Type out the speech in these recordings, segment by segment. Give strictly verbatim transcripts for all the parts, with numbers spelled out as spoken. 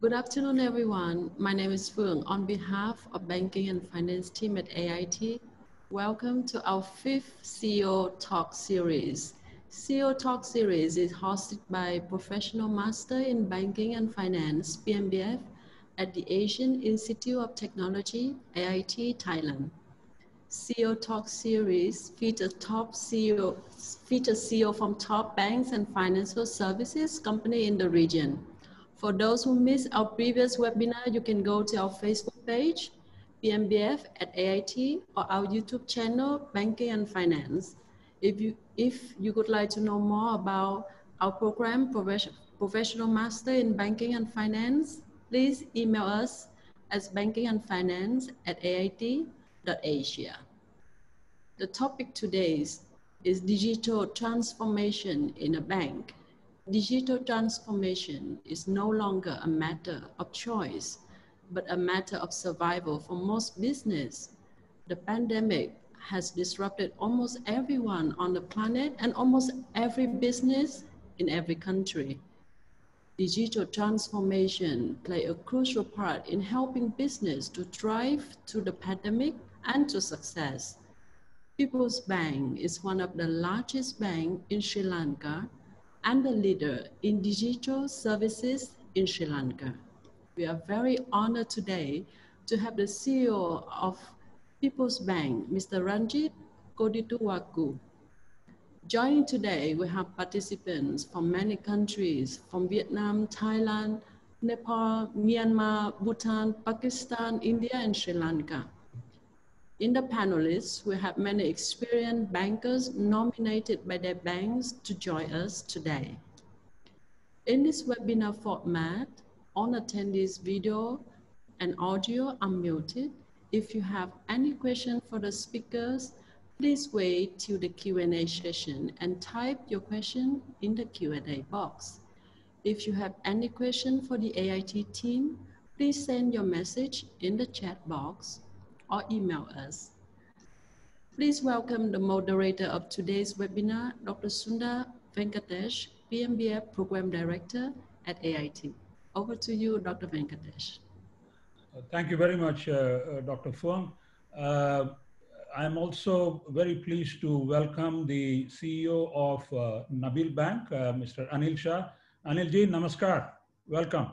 Good afternoon, everyone. My name is Phương. On behalf of Banking and Finance team at A I T, welcome to our fifth C E O Talk series. C E O Talk series is hosted by Professional Master in Banking and Finance, P M B F, at the Asian Institute of Technology, A I T, Thailand. C E O Talk series features top C E O, features C E O from top banks and financial services company in the region. For those who missed our previous webinar, you can go to our Facebook page, P M B F at A I T, or our YouTube channel, Banking and Finance. If you, if you would like to know more about our program, Professional Master in Banking and Finance, please email us at bankingandfinance at A I T dot Asia. The topic today is, is digital transformation in a bank. Digital transformation is no longer a matter of choice, but a matter of survival for most business. The pandemic has disrupted almost everyone on the planet and almost every business in every country. Digital transformation play a crucial part in helping business to thrive through the pandemic and to success. People's Bank is one of the largest banks in Sri Lanka and the leader in digital services in Sri Lanka. We are very honored today to have the C E O of People's Bank, Mister Ranjit Kodituwaku. Joining today, we have participants from many countries, from Vietnam, Thailand, Nepal, Myanmar, Bhutan, Pakistan, India, and Sri Lanka. In the panelists, we have many experienced bankers nominated by their banks to join us today. In this webinar format, all attendees' video and audio are muted. If you have any question for the speakers, please wait till the Q and A session and type your question in the Q and A box. If you have any question for the A I T team, please send your message in the chat box or email us. Please welcome the moderator of today's webinar, Doctor Sundar Venkatesh, P M B F Program Director at A I T. Over to you, Doctor Venkatesh. Uh, thank you very much, uh, uh, Doctor Phương. Uh, I'm also very pleased to welcome the C E O of uh, Nabil Bank, uh, Mister Anil Shah. Anil ji, namaskar. Welcome.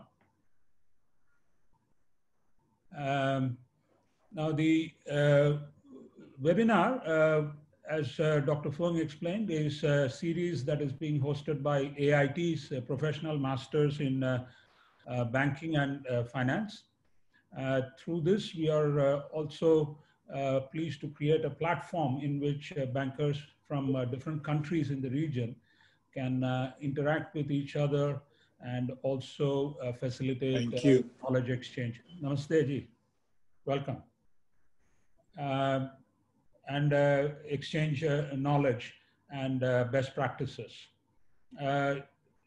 Um, now, the uh, webinar, uh, as uh, Doctor Phương explained, is a series that is being hosted by A I T's uh, professional masters in uh, uh, banking and uh, finance. Uh, through this, we are uh, also uh, pleased to create a platform in which uh, bankers from uh, different countries in the region can uh, interact with each other and also uh, facilitate uh, knowledge exchange. Namaste ji, welcome. Uh, and uh, exchange uh, knowledge and uh, best practices. Uh,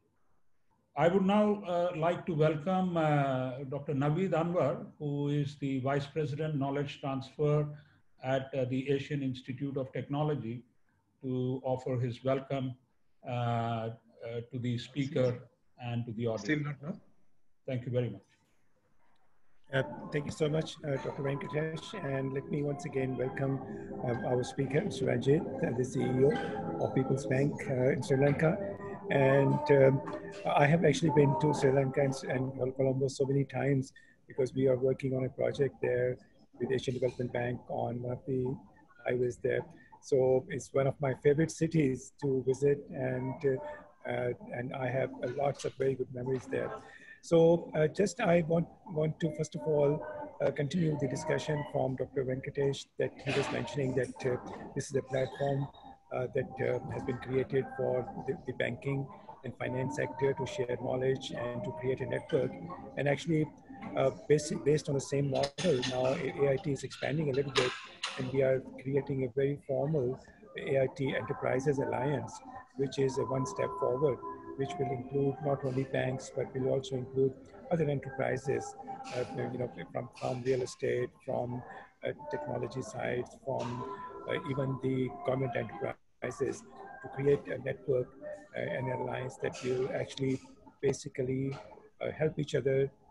I would now uh, like to welcome uh, Doctor Naveed Anwar, who is the Vice President Knowledge Transfer at uh, the Asian Institute of Technology, to offer his welcome uh, uh, to the speaker and to the audience. Thank you very much. Uh, thank you so much, uh, Doctor Venkatesh, and let me once again welcome um, our speaker, Mister Ranjit, uh, the C E O of People's Bank uh, in Sri Lanka. And um, I have actually been to Sri Lanka and, and Colombo so many times because we are working on a project there with Asian Development Bank on one of the highways there. So it's one of my favorite cities to visit, and uh, uh, and I have uh, lots of very good memories there. So uh, just I want, want to first of all uh, continue the discussion from Doctor Venkatesh, that he was mentioning that uh, this is a platform uh, that uh, has been created for the, the banking and finance sector to share knowledge and to create a network. And actually uh, based, based on the same model, now A I T is expanding a little bit, and we are creating a very formal A I T Enterprises Alliance, which is a one step forward, which will include not only banks, but will also include other enterprises, uh, you know, from, from real estate, from uh, technology sides, from uh, even the government enterprises, to create a network uh, and an alliance that will actually basically uh, help each other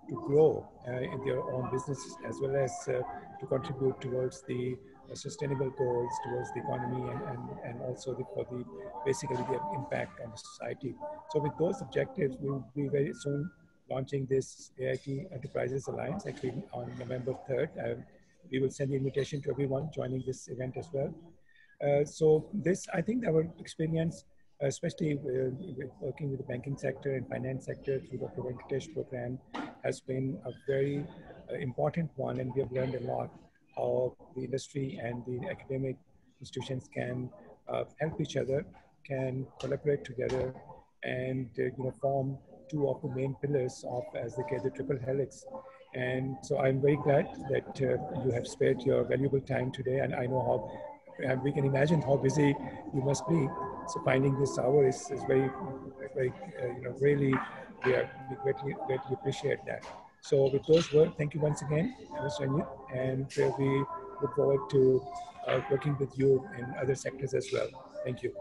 to grow uh, in their own businesses, as well as uh, to contribute towards the uh, sustainable goals, towards the economy, and, and, and also the, for the basically the impact on the society. So with those objectives, we will be very soon launching this A I T Enterprises Alliance, actually on November third. Um, we will send the invitation to everyone joining this event as well. Uh, so this, I think our experience, especially with, with working with the banking sector and finance sector through the Doctor Venkatesh program, has been a very uh, important one, and we have learned a lot how the industry and the academic institutions can uh, help each other, can collaborate together, and uh, you know, form two of the main pillars of, as they call, the triple helix. And so I'm very glad that uh, you have spared your valuable time today, and I know how, and we can imagine how busy you must be. So finding this hour is, is very, very, uh, you know, really, we, are, we greatly, greatly appreciate that. So with those words, thank you once again, Mister Ranjit, and uh, we look forward to uh, working with you in other sectors as well. Thank you.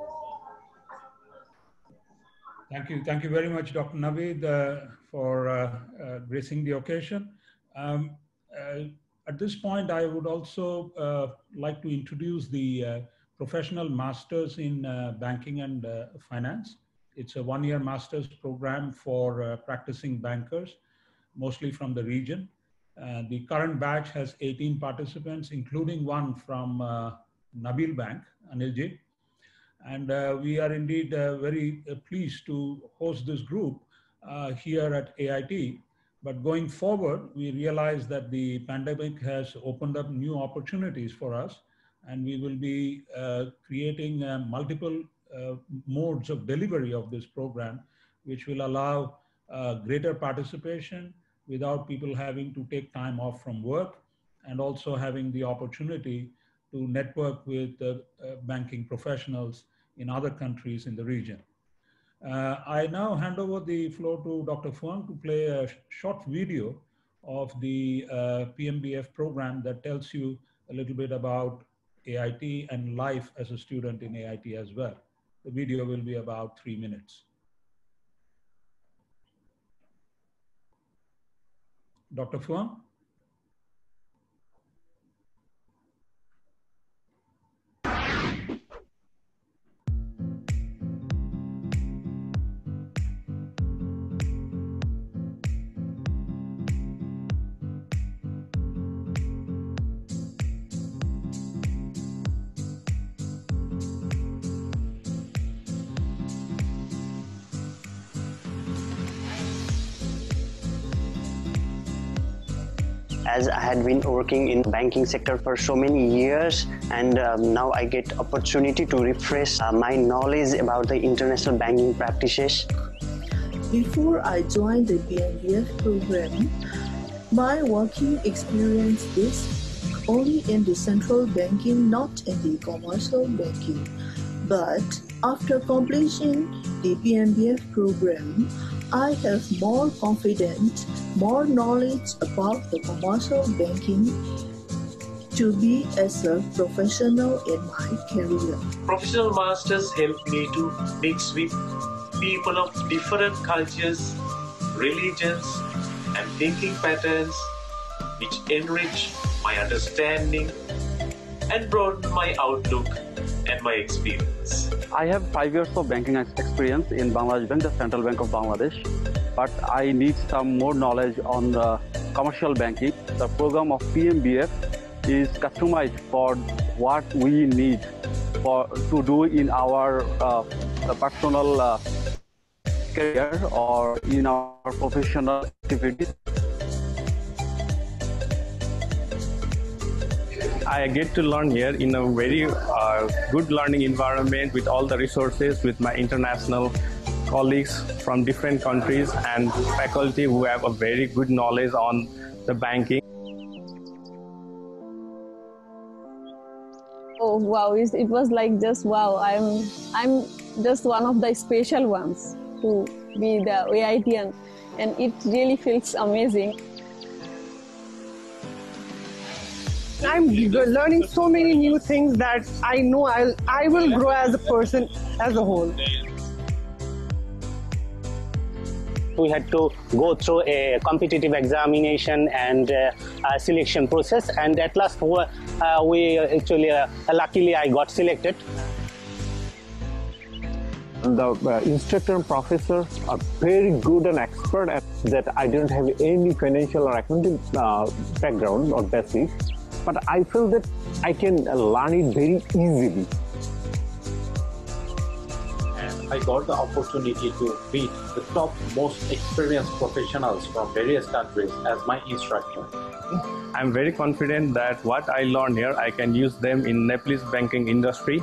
Thank you. Thank you very much, Doctor Naveed, uh, for uh, uh, gracing the occasion. Um, uh, at this point, I would also uh, like to introduce the uh, Professional Masters in uh, Banking and uh, Finance. It's a one-year master's program for uh, practicing bankers, mostly from the region. Uh, the current batch has eighteen participants, including one from uh, Nabil Bank, Anilji. And uh, we are indeed uh, very uh, pleased to host this group uh, here at A I T. But going forward, we realize that the pandemic has opened up new opportunities for us, and we will be uh, creating uh, multiple uh, modes of delivery of this program, which will allow uh, greater participation without people having to take time off from work, and also having the opportunity to network with uh, uh, banking professionals in other countries in the region. Uh, I now hand over the floor to Doctor Phuong to play a sh short video of the uh, P M B F program that tells you a little bit about A I T and life as a student in A I T as well. The video will be about three minutes. Doctor Phuong? As I had been working in banking sector for so many years, and um, now I get opportunity to refresh uh, my knowledge about the international banking practices. Before I joined the P M B F program, my working experience is only in the central banking, not in the commercial banking. But after completing the P M B F program, I have more confidence, more knowledge about the commercial banking to be as a professional in my career. Professional masters help me to mix with people of different cultures, religions, and thinking patterns, which enrich my understanding and broaden my outlook and my experience. I have five years of banking experience in Bangladesh Bank, the Central Bank of Bangladesh, but I need some more knowledge on the commercial banking. The program of P M B F is customized for what we need for to do in our uh, personal uh, career or in our professional activities. I get to learn here in a very uh, good learning environment with all the resources, with my international colleagues from different countries and faculty who have a very good knowledge on the banking. Oh wow, it was like just wow, I'm, I'm just one of the special ones to be the A I T, and, and it really feels amazing. I'm learning so many new things that I know I'll, I will grow as a person as a whole. we had to go through a competitive examination and uh, uh, selection process, and at last uh, we actually, uh, luckily I got selected. The uh, instructor and professor are very good and expert at that. I didn't have any financial or accounting uh, background or basic, but I feel that I can learn it very easily. And I got the opportunity to meet the top most experienced professionals from various countries as my instructor. I'm very confident that what I learned here, I can use them in Nepalese banking industry.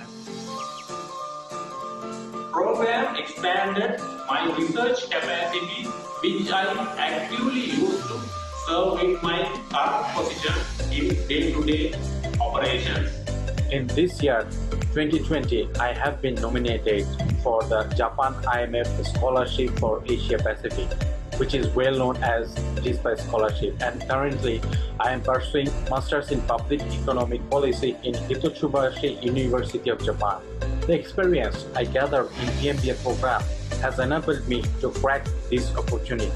Program expanded my research capacity, which I actively use to serve in my current position in day-to-day operations. In this year, twenty twenty, I have been nominated for the Japan I M F Scholarship for Asia Pacific, which is well known as JISPA Scholarship, and currently I am pursuing Masters in Public Economic Policy in Hitotsubashi University of Japan. The experience I gathered in P M B A program has enabled me to crack this opportunity.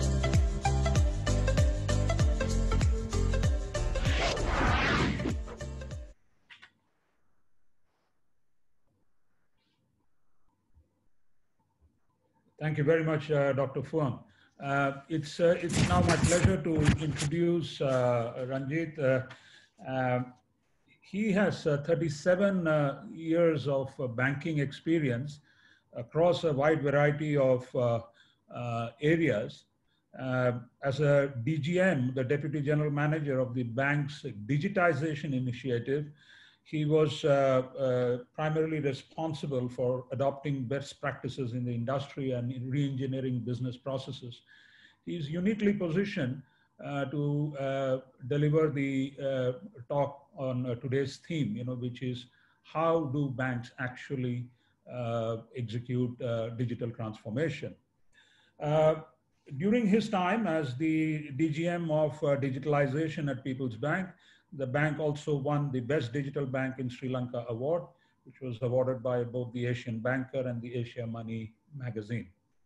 Thank you very much, uh, Doctor Phuong. Uh, it's, uh, it's now my pleasure to introduce uh, Ranjit. Uh, uh, he has uh, thirty-seven uh, years of uh, banking experience across a wide variety of uh, uh, areas. Uh, as a D G M, the Deputy General Manager of the bank's digitization initiative, he was uh, uh, primarily responsible for adopting best practices in the industry and in re-engineering business processes. He is uniquely positioned uh, to uh, deliver the uh, talk on uh, today's theme, you know, which is how do banks actually uh, execute uh, digital transformation. Uh, during his time as the D G M of uh, digitalization at People's Bank, the bank also won the Best Digital Bank in Sri Lanka award, which was awarded by both the Asian Banker and the Asia Money magazine.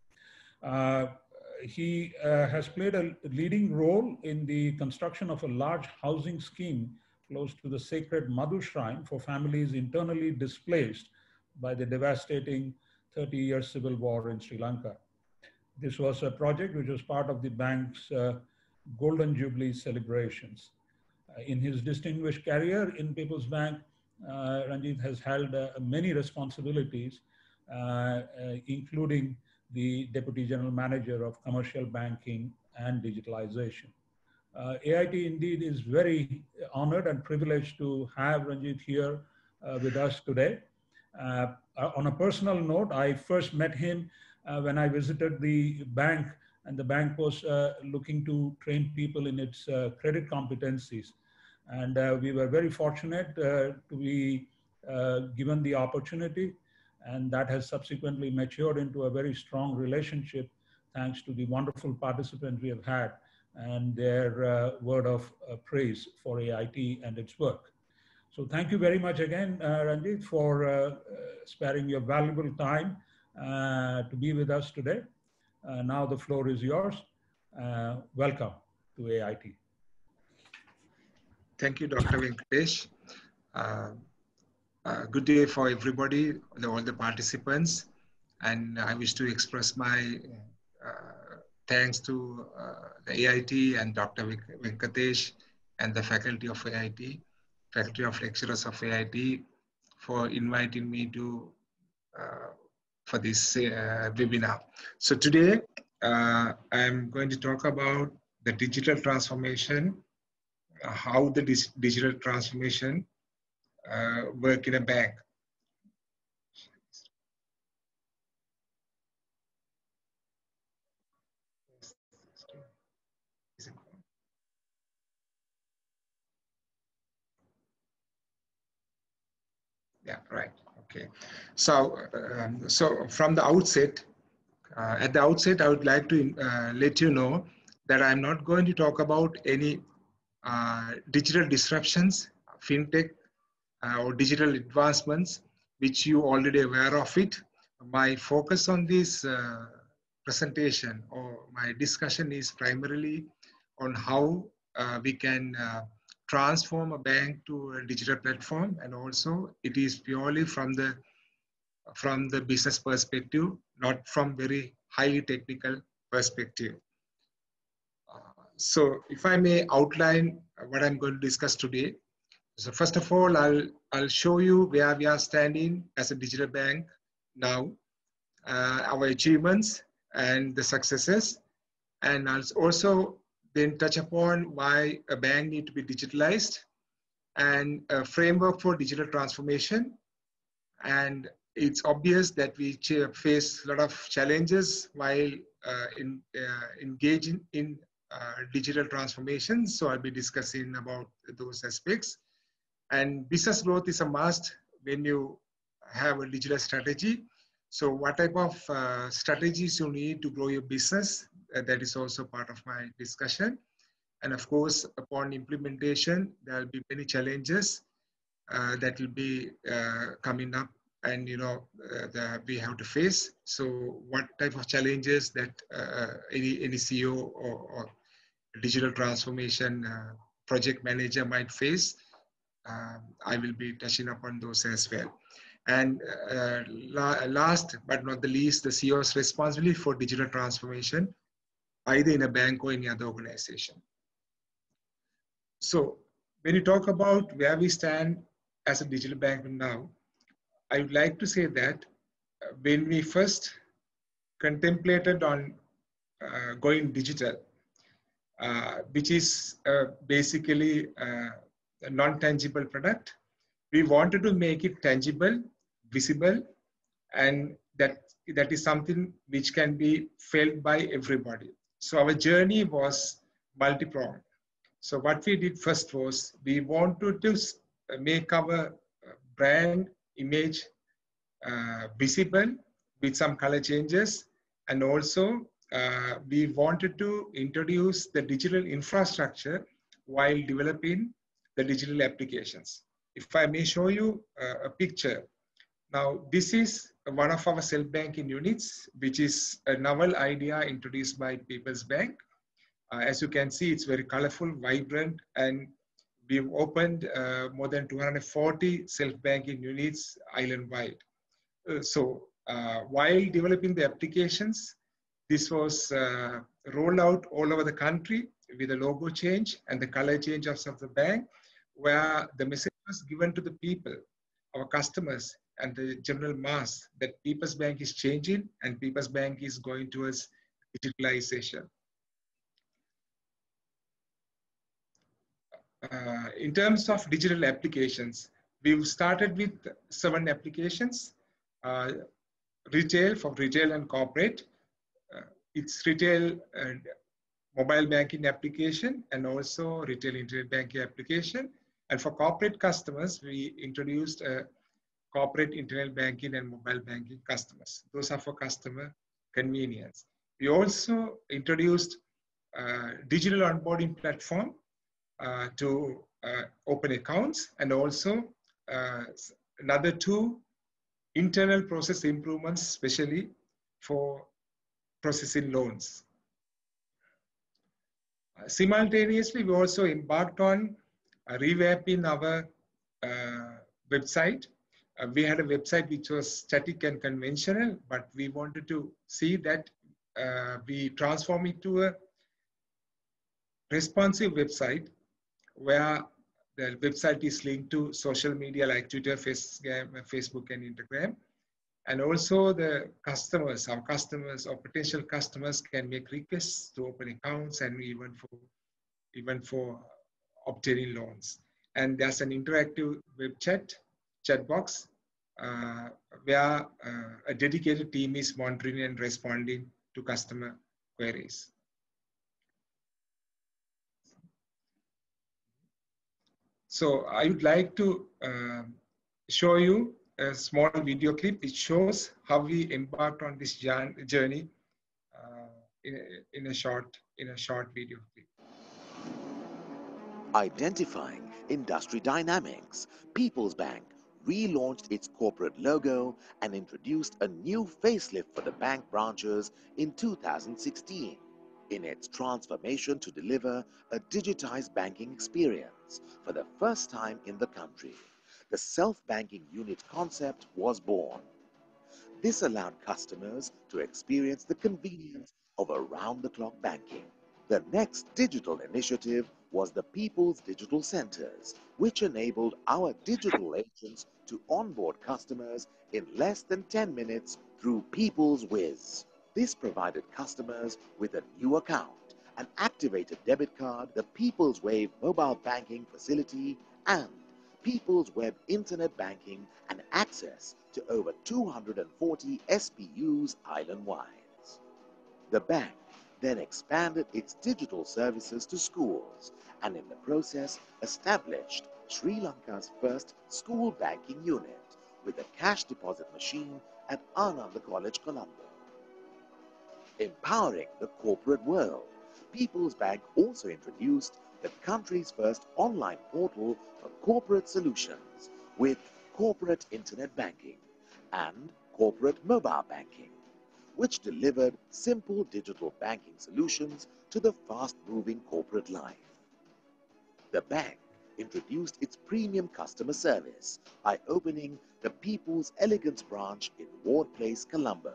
Uh, he uh, has played a leading role in the construction of a large housing scheme close to the sacred Madhu Shrine for families internally displaced by the devastating thirty-year civil war in Sri Lanka. This was a project which was part of the bank's uh, Golden Jubilee celebrations. In his distinguished career in People's Bank, uh, Ranjit has held uh, many responsibilities, uh, uh, including the Deputy General Manager of Commercial Banking and Digitalization. Uh, A I T indeed is very honored and privileged to have Ranjit here uh, with us today. Uh, on a personal note, I first met him uh, when I visited the bank, and the bank was uh, looking to train people in its uh, credit competencies. And uh, we were very fortunate uh, to be uh, given the opportunity, and that has subsequently matured into a very strong relationship thanks to the wonderful participants we have had and their uh, word of uh, praise for A I T and its work. So thank you very much again, uh, Ranjit, for uh, uh, sparing your valuable time uh, to be with us today. Uh, now the floor is yours. Uh, welcome to A I T. Thank you, Doctor Venkatesh. Uh, uh, good day for everybody, all the participants. And I wish to express my uh, thanks to uh, the A I T and Doctor Venkatesh and the faculty of A I T, faculty of lecturers of A I T for inviting me to uh, for this uh, webinar. So today, uh, I'm going to talk about the digital transformation, uh, how the dis digital transformation uh, work in a bank. Yeah, right. Okay. So, um, so from the outset, uh, at the outset, I would like to uh, let you know that I'm not going to talk about any uh, digital disruptions, fintech, uh, or digital advancements, which you already aware of it. My focus on this uh, presentation or my discussion is primarily on how uh, we can uh, transform a bank to a digital platform, and also it is purely from the from the business perspective, not from very highly technical perspective. Uh, so if I may outline what I'm going to discuss today. So first of all, I'll, I'll show you where we are standing as a digital bank now, uh, our achievements and the successes, and I'll also then touch upon why a bank needs to be digitalized and a framework for digital transformation. And it's obvious that we face a lot of challenges while uh, in, uh, engaging in uh, digital transformation. So I'll be discussing about those aspects. And business growth is a must when you have a digital strategy. So what type of uh, strategies you need to grow your business, uh, that is also part of my discussion. And of course, upon implementation, there will be many challenges uh, that will be uh, coming up, and you know uh, the, we have to face. So what type of challenges that uh, any, any C E O or, or digital transformation uh, project manager might face, uh, I will be touching upon those as well. And uh, la last but not the least, the C E O's responsibility for digital transformation, either in a bank or any other organization. So when you talk about where we stand as a digital bank now, I would like to say that when we first contemplated on uh, going digital, uh, which is uh, basically uh, a non-tangible product, we wanted to make it tangible, visible, and that, that is something which can be felt by everybody. So our journey was multi-pronged. So what we did first was we wanted to make our brand image uh, visible with some color changes, and also uh, we wanted to introduce the digital infrastructure while developing the digital applications. If I may show you uh, a picture. Now, this is one of our self-banking units, which is a novel idea introduced by People's Bank. Uh, as you can see, it's very colorful, vibrant, and we've opened uh, more than two hundred forty self-banking units island-wide. Uh, so uh, while developing the applications, this was uh, rolled out all over the country with a logo change and the color change of the bank, where the message was given to the people, our customers, and the general mass that People's Bank is changing and People's Bank is going towards digitalization. Uh, in terms of digital applications, we've started with seven applications. Uh, retail, for retail and corporate. Uh, it's retail and mobile banking application, and also retail internet banking application. And for corporate customers, we introduced a corporate internet banking and mobile banking customers. Those are for customer convenience. We also introduced a digital onboarding platform uh, to uh, open accounts, and also uh, another two internal process improvements, especially for processing loans. Uh, simultaneously, we also embarked on uh, revamping our uh, website. Uh, we had a website which was static and conventional, but we wanted to see that uh, we transform it to a responsive website where the website is linked to social media like Twitter, Facebook, and Instagram. And also the customers, our customers or potential customers can make requests to open accounts and even for, even for obtaining loans. And there's an interactive web chat, chat box, uh, where uh, a dedicated team is monitoring and responding to customer queries. So I would like to uh, show you a small video clip which shows how we embarked on this journey uh, in, a, in a short in a short video clip. Identifying industry dynamics, People's Bank relaunched its corporate logo and introduced a new facelift for the bank branches in two thousand sixteen. In its transformation to deliver a digitized banking experience for the first time in the country, the self-banking unit concept was born. This allowed customers to experience the convenience of around-the-clock banking. The next digital initiative was the People's Digital Centers, which enabled our digital agents to onboard customers in less than ten minutes through People's Wiz. This provided customers with a new account, an activated debit card, the People's Wave mobile banking facility, and People's Web Internet Banking and access to over two hundred forty S P Us island-wide. The bank then expanded its digital services to schools and in the process established Sri Lanka's first school banking unit with a cash deposit machine at Ananda College, Colombo. Empowering the corporate world, People's Bank also introduced the country's first online portal for corporate solutions with corporate internet banking and corporate mobile banking, which delivered simple digital banking solutions to the fast-moving corporate life. The bank introduced its premium customer service by opening the People's Elegance branch in Ward Place, Colombo.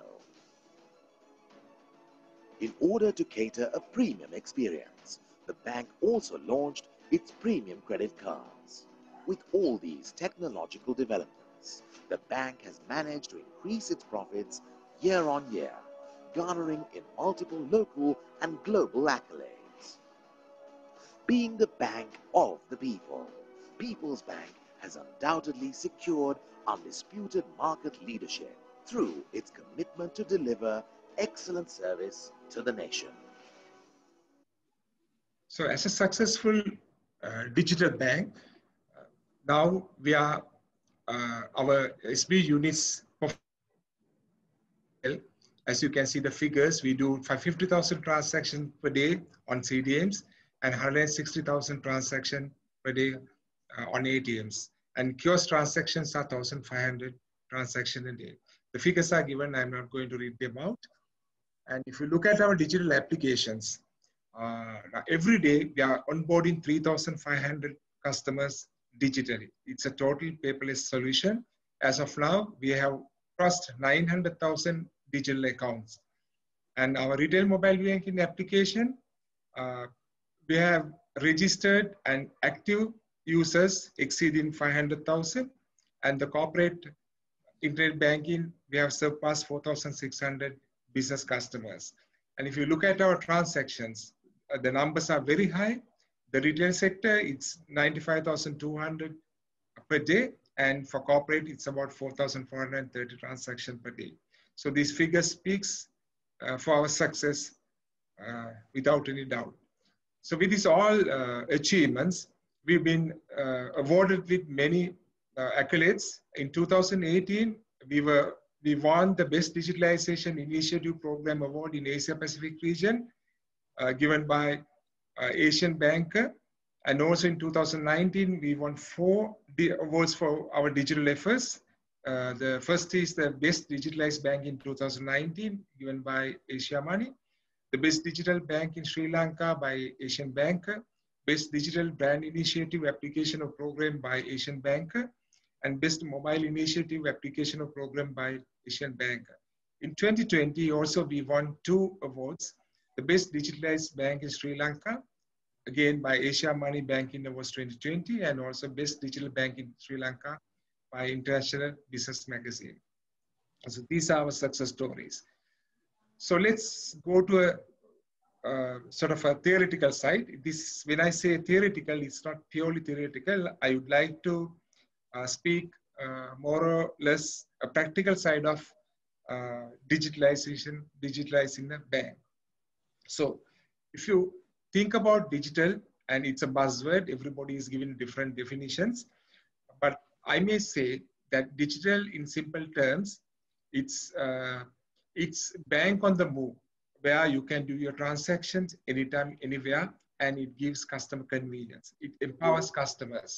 In order to cater a premium experience, the bank also launched its premium credit cards. With all these technological developments, the bank has managed to increase its profits year on year, garnering in multiple local and global accolades. Being the bank of the people, People's Bank has undoubtedly secured undisputed market leadership through its commitment to deliver excellent service to the nation. So as a successful uh, digital bank, uh, now we are, uh, our S B units, as you can see the figures, we do fifty thousand transactions per day on C D Ms and one hundred sixty thousand transactions per day uh, on A T Ms. And kiosk transactions are one thousand five hundred transactions a day. The figures are given, I'm not going to read them out. And if you look at our digital applications, uh, every day we are onboarding three thousand five hundred customers digitally. It's a total paperless solution. As of now, we have crossed nine hundred thousand digital accounts. And our retail mobile banking application, uh, we have registered and active users exceeding five hundred thousand. And the corporate internet banking, we have surpassed four thousand six hundred business customers. And if you look at our transactions, uh, the numbers are very high. The retail sector, it's ninety-five thousand two hundred per day. And for corporate, it's about four thousand four hundred thirty transactions per day. So these figures speaks uh, for our success uh, without any doubt. So with these all uh, achievements, we've been uh, awarded with many uh, accolades. In two thousand eighteen, we were we won the Best Digitalization Initiative Program Award in Asia Pacific region, uh, given by uh, Asian Banker. And also in two thousand nineteen, we won four awards for our digital efforts. Uh, the first is the Best Digitalized Bank in two thousand nineteen, given by Asia Money. The Best Digital Bank in Sri Lanka by Asian Banker. Best Digital Brand Initiative Application of Program by Asian Banker. And Best Mobile Initiative Application of Program by Asian Banker. In twenty twenty, also we won two awards. The Best Digitalized Bank in Sri Lanka, again by Asia Money Banking Awards twenty twenty, and also Best Digital Bank in Sri Lanka by International Business Magazine. So these are our success stories. So let's go to a uh, sort of a theoretical side. This, when I say theoretical, it's not purely theoretical. I would like to uh, speak uh, more or less a practical side of uh, digitalization, digitalizing the bank. So if you think about digital, and it's a buzzword, everybody is giving different definitions, but I may say that digital, in simple terms, it's uh, it's bank on the move, where you can do your transactions anytime, anywhere, and it gives customer convenience. It empowers customers.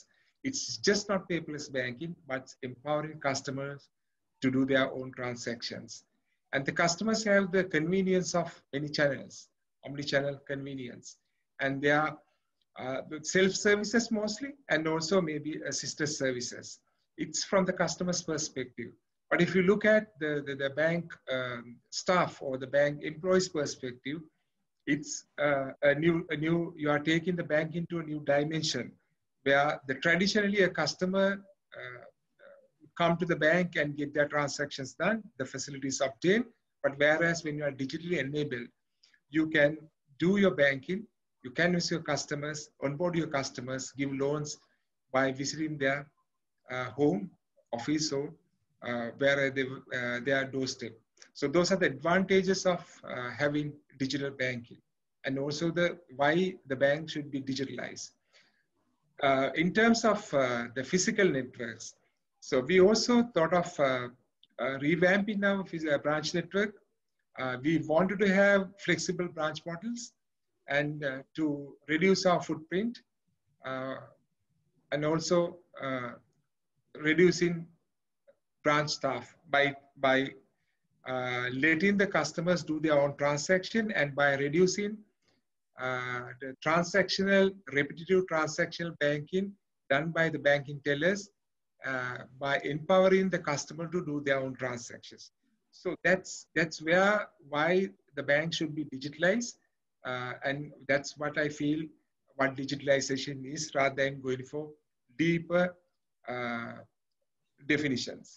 It's just not paperless banking, but empowering customers to do their own transactions. And the customers have the convenience of many channels, omni-channel convenience. And they are uh, self-services mostly, and also maybe assisted services. It's from the customer's perspective. But if you look at the, the, the bank um, staff or the bank employees' perspective, it's uh, a new, a new, you are taking the bank into a new dimension where the traditionally a customer uh, come to the bank and get their transactions done, the facilities obtained. But whereas when you are digitally enabled, you can do your banking, you can visit your customers, onboard your customers, give loans by visiting their uh, home, office, or uh, where they, uh, their doorstep. So those are the advantages of uh, having digital banking, and also the why the bank should be digitalized. Uh, in terms of uh, the physical networks, so we also thought of uh, uh, revamping our branch network. Uh, we wanted to have flexible branch models and uh, to reduce our footprint uh, and also uh, reducing branch staff by, by uh, letting the customers do their own transaction, and by reducing uh, the transactional, repetitive transactional banking done by the banking tellers uh, by empowering the customer to do their own transactions. So that's, that's where, why the bank should be digitalized. Uh, and that's what I feel what digitalization is, rather than going for deeper uh, definitions.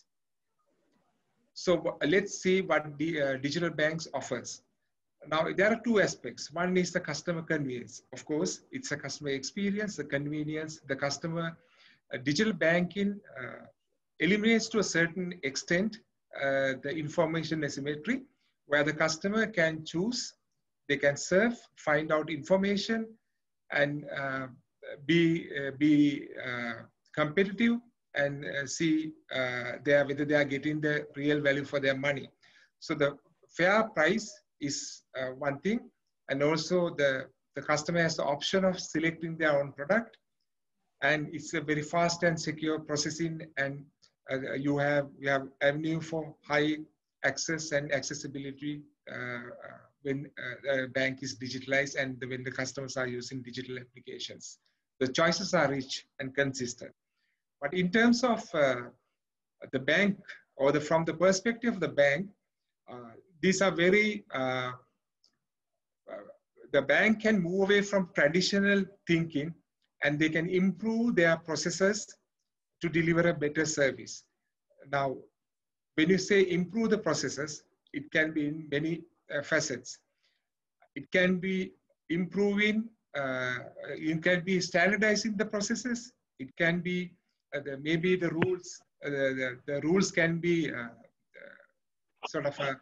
So let's see what the uh, digital banks offers. Now, there are two aspects. One is the customer convenience. Of course, it's a customer experience, the convenience, the customer. Uh, digital banking uh, eliminates to a certain extent uh, the information asymmetry, where the customer can choose, they can surf, find out information, and uh, be, uh, be uh, competitive, and uh, see uh, they are, whether they are getting the real value for their money. So the fair price is uh, one thing, and also the, the customer has the option of selecting their own product, and it's a very fast and secure processing, and uh, you have you have avenue for high access and accessibility uh, when uh, the bank is digitalized and when the customers are using digital applications. The choices are rich and consistent. But in terms of uh, the bank, or the, from the perspective of the bank, uh, these are very, uh, uh, the bank can move away from traditional thinking, and they can improve their processes to deliver a better service. Now, when you say improve the processes, it can be in many uh, facets. It can be improving, uh, it can be standardizing the processes. It can be uh, the, maybe the rules, uh, the, the, the rules can be uh, uh, sort of a,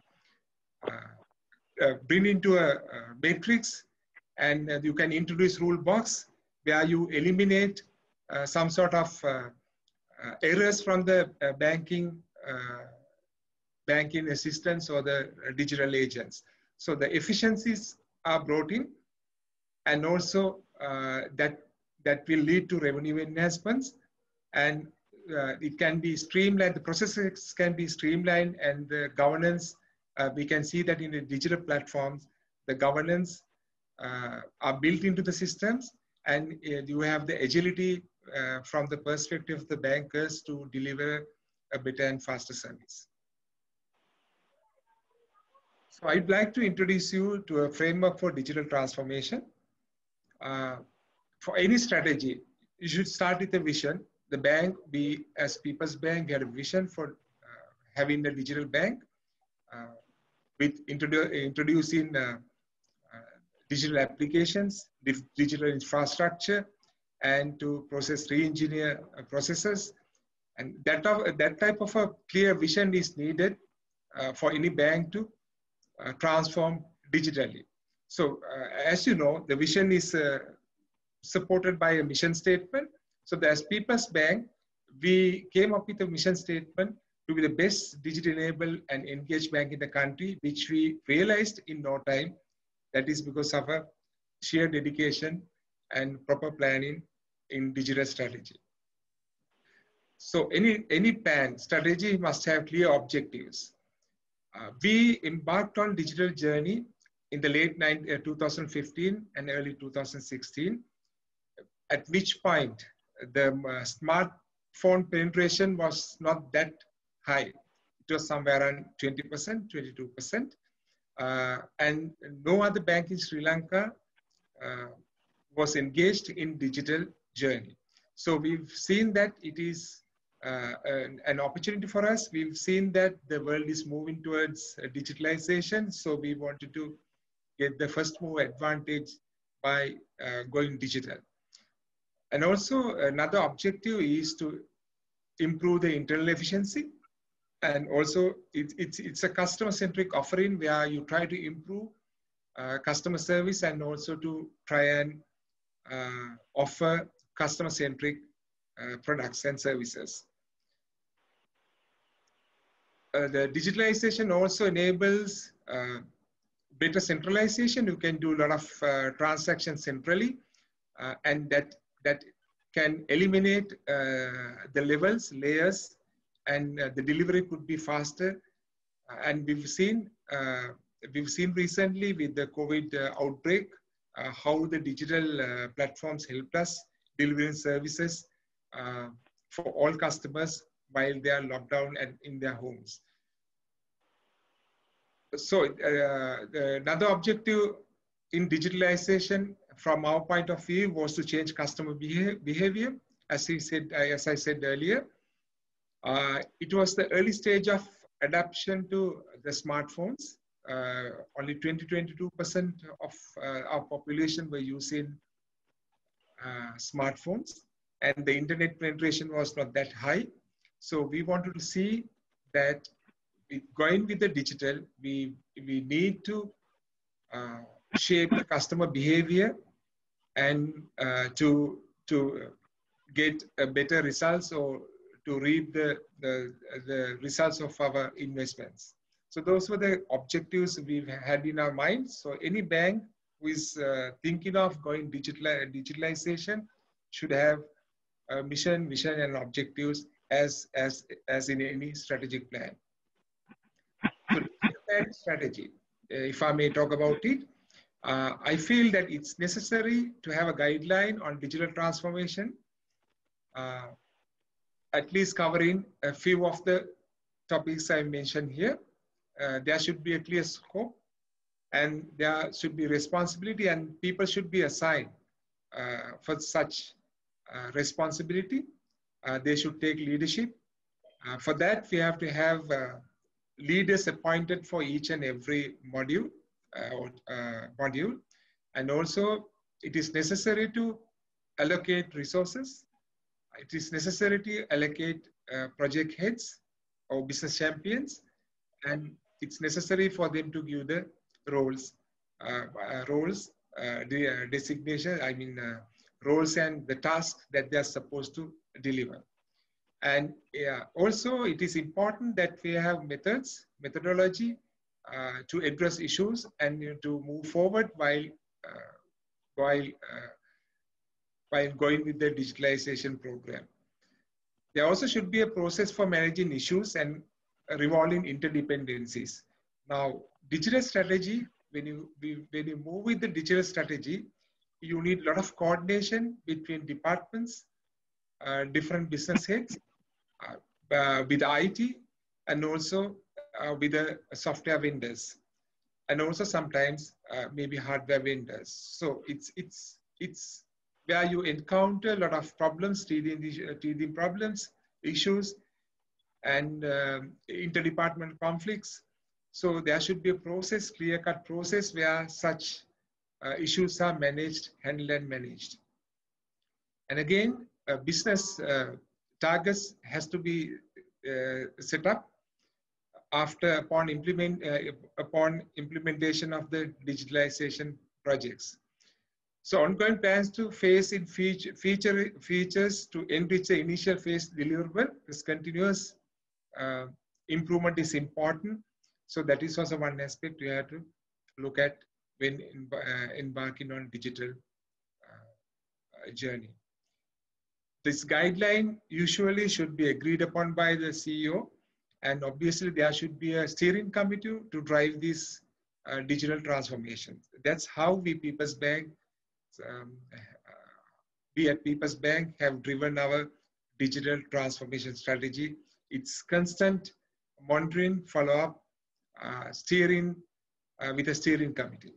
uh, uh, bring into a, a matrix, and uh, you can introduce rule box where you eliminate uh, some sort of uh, uh, errors from the uh, banking uh, banking assistants or the uh, digital agents. So the efficiencies are brought in, and also uh, that that will lead to revenue enhancements, and uh, it can be streamlined. The processes can be streamlined, and the governance. Uh, we can see that in the digital platforms, the governance uh, are built into the systems, and uh, you have the agility uh, from the perspective of the bankers to deliver a better and faster service. So I'd like to introduce you to a framework for digital transformation. Uh, for any strategy, you should start with a vision. The bank, be as People's Bank, we had a vision for uh, having a digital bank uh, with introdu introducing uh, uh, digital applications, digital infrastructure, and to process re-engineer uh, processes. And that, that type of a clear vision is needed uh, for any bank to uh, transform digitally. So uh, as you know, the vision is uh, supported by a mission statement. So as People's Bank, we came up with a mission statement to be the best digitally enabled and engaged bank in the country, which we realized in no time. That is because of a sheer dedication and proper planning in digital strategy. So any, any bank strategy must have clear objectives. Uh, we embarked on digital journey in the late uh, two thousand fifteen and early two thousand sixteen, at which point the uh, smartphone penetration was not that high. It was somewhere around twenty percent, twenty-two percent. Uh, and no other bank in Sri Lanka uh, was engaged in digital journey. So we've seen that it is uh, an, an opportunity for us. We've seen that the world is moving towards uh, digitalization. So we wanted to get the first move advantage by uh, going digital. And also another objective is to improve the internal efficiency. And also it, it's, it's a customer-centric offering where you try to improve uh, customer service and also to try and uh, offer customer-centric uh, products and services. Uh, the digitalization also enables uh, better centralization. You can do a lot of uh, transactions centrally, uh, and that, that can eliminate uh, the levels, layers, and uh, the delivery could be faster. Uh, and we've seen, uh, we've seen recently with the COVID uh, outbreak, uh, how the digital uh, platforms helped us delivering services uh, for all customers while they are locked down and in their homes. So uh, the, another objective in digitalization from our point of view was to change customer behavior. As he said, as I said earlier, uh, it was the early stage of adoption to the smartphones. Uh, only twenty to twenty-two percent of uh, our population were using uh, smartphones, and the internet penetration was not that high. So we wanted to see that going with the digital, we, we need to uh, shape the customer behavior and uh, to, to get a better results or to reap the, the, the results of our investments. So those were the objectives we've had in our minds. So any bank who is uh, thinking of going digital, digitalization should have a mission, vision, and objectives as, as, as in any strategic plan. So strategy, if I may talk about it, uh, I feel that it's necessary to have a guideline on digital transformation, uh, at least covering a few of the topics I mentioned here. Uh, there should be a clear scope, and there should be responsibility, and people should be assigned uh, for such uh, responsibility. Uh, they should take leadership. Uh, for that, we have to have uh, leaders appointed for each and every module, uh, or, uh, module. And also, it is necessary to allocate resources. It is necessary to allocate uh, project heads or business champions, and it's necessary for them to give the roles, uh, uh, roles, uh, the uh, designation, I mean, uh, roles and the tasks that they are supposed to deliver. And yeah, also it is important that we have methods, methodology uh, to address issues and uh, to move forward while, uh, while, uh, while going with the digitalization program. There also should be a process for managing issues and revolving interdependencies. Now, digital strategy, when you, when you move with the digital strategy, you need a lot of coordination between departments, uh, different business heads, uh, uh, with I T, and also uh, with the software vendors, and also sometimes uh, maybe hardware vendors. So it's, it's, it's where you encounter a lot of problems, teething, teething problems, issues, and um, interdepartmental conflicts. So there should be a process, clear-cut process where such uh, issues are managed, handled and managed. And again, uh, business uh, targets has to be uh, set up after upon, implement, uh, upon implementation of the digitalization projects. So ongoing plans to phase in feature, feature, features to enrich the initial phase deliverable. This continuous uh, improvement is important. So that is also one aspect we have to look at when in, uh, embarking on digital uh, journey. this guideline usually should be agreed upon by the C E O, and obviously there should be a steering committee to drive this uh, digital transformation. That's how we People's Bank, um, uh, we at People's Bank have driven our digital transformation strategy. It's constant monitoring, follow-up, uh, steering uh, with a steering committee.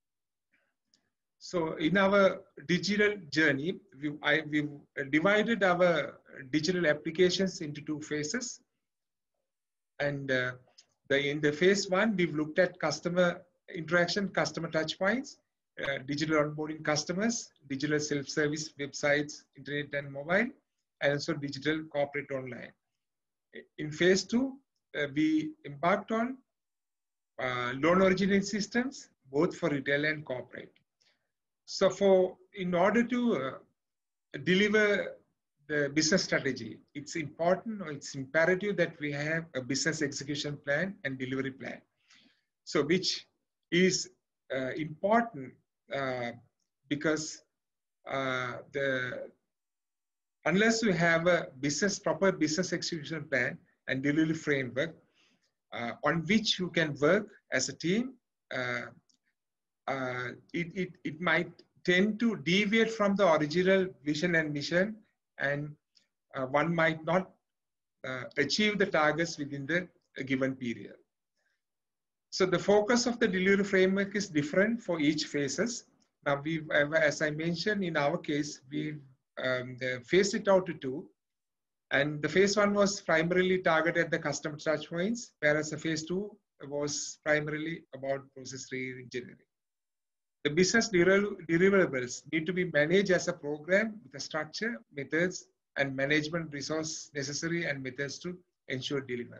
So in our digital journey, we, I, we've divided our digital applications into two phases. And uh, the, in the phase one, we've looked at customer interaction, customer touch points, uh, digital onboarding customers, digital self-service websites, internet and mobile, and also digital corporate online. In phase two, uh, we embarked on uh, loan originating systems, both for retail and corporate. So for, in order to uh, deliver the business strategy, it's important or it's imperative that we have a business execution plan and delivery plan. So which is uh, important uh, because uh, the, unless you have a business, proper business execution plan and delivery framework uh, on which you can work as a team, uh, Uh, it, it, it might tend to deviate from the original vision and mission, and uh, one might not uh, achieve the targets within the given period. So the focus of the delivery framework is different for each phases. Now, we've, as I mentioned, in our case, we've um, phased it out to two. And the phase one was primarily targeted at the customer touch points, whereas the phase two was primarily about process re-engineering. The business deliverables need to be managed as a program with a structure, methods, and management resource necessary and methods to ensure delivery.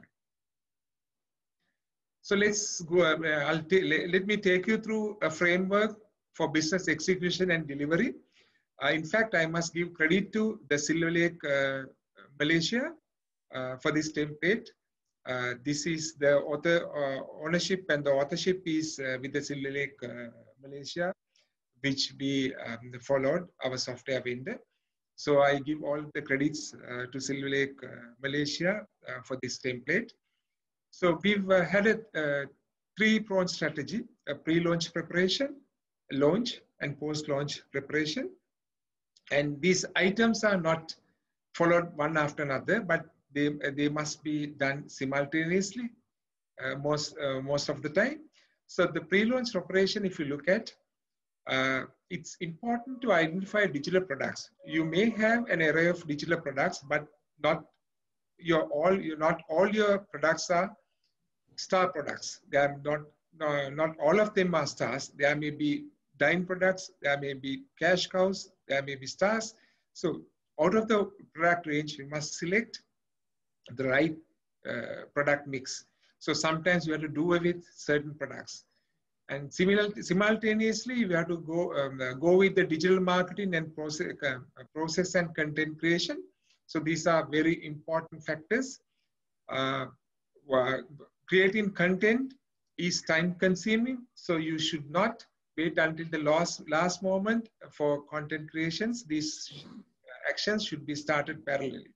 So let's go, uh, I'll let me take you through a framework for business execution and delivery. Uh, in fact, I must give credit to the Silver Lake uh, Malaysia uh, for this template. Uh, this is the author uh, ownership and the authorship is uh, with the Silver Lake uh, Malaysia, which we um, followed, our software vendor. So I give all the credits uh, to Silver Lake uh, Malaysia uh, for this template. So we've uh, had a uh, three-pronged strategy: a pre-launch preparation, launch, and post-launch preparation. And these items are not followed one after another, but they, they must be done simultaneously uh, most, uh, most of the time. So the pre-launch preparation, if you look at, uh, it's important to identify digital products. You may have an array of digital products, but not your all, you're not all your products are star products. They are not, no, not all of them are stars. There may be dine products, there may be cash cows, there may be stars. So out of the product range, we must select the right uh, product mix. So sometimes you have to do away with certain products. And similar, simultaneously, you have to go, um, uh, go with the digital marketing and process, uh, process and content creation. So these are very important factors. Uh, creating content is time consuming. So you should not wait until the last, last moment for content creations. These actions should be started parallelly.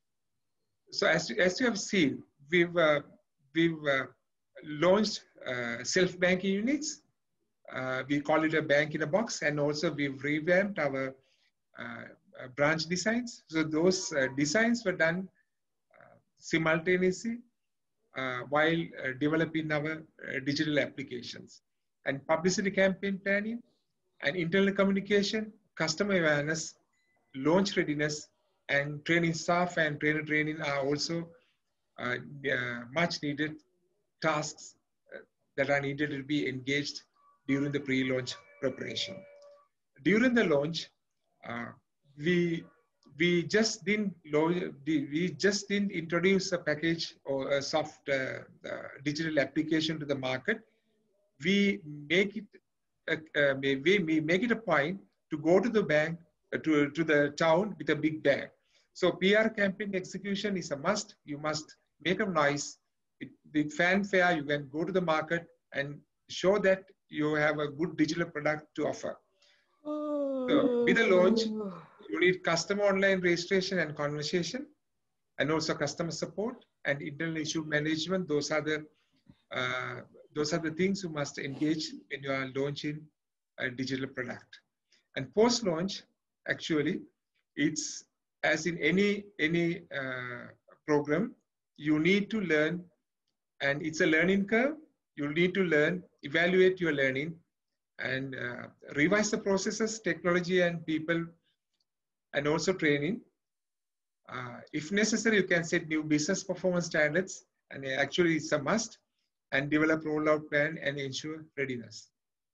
So as, as you have seen, we've, uh, we've uh, launched uh, self-banking units. Uh, we call it a bank in a box, and also we've revamped our uh, branch designs. So those uh, designs were done uh, simultaneously uh, while uh, developing our uh, digital applications. And publicity campaign planning and internal communication, customer awareness, launch readiness, and training staff and trainer training are also uh, uh, much needed tasks uh, that are needed to be engaged during the pre-launch preparation. During the launch, uh, we we just didn't we just didn't introduce a package or a soft uh, uh, digital application to the market. We make it uh, uh, we, we make it a point to go to the bank uh, to to the town with a big bag. So P R campaign execution is a must. You must make a noise. It, with fanfare, you can go to the market and show that you have a good digital product to offer. So with the launch, You need customer online registration and conversation, and also customer support and internal issue management. Those are the uh, those are the things you must engage when you are launching a digital product. And post-launch, actually, it's as in any any uh, program, you need to learn, and it's a learning curve. You need to learn, evaluate your learning, and uh, revise the processes, technology, and people, and also training. Uh, if necessary, you can set new business performance standards, and actually it's a must, and develop rollout plan and ensure readiness.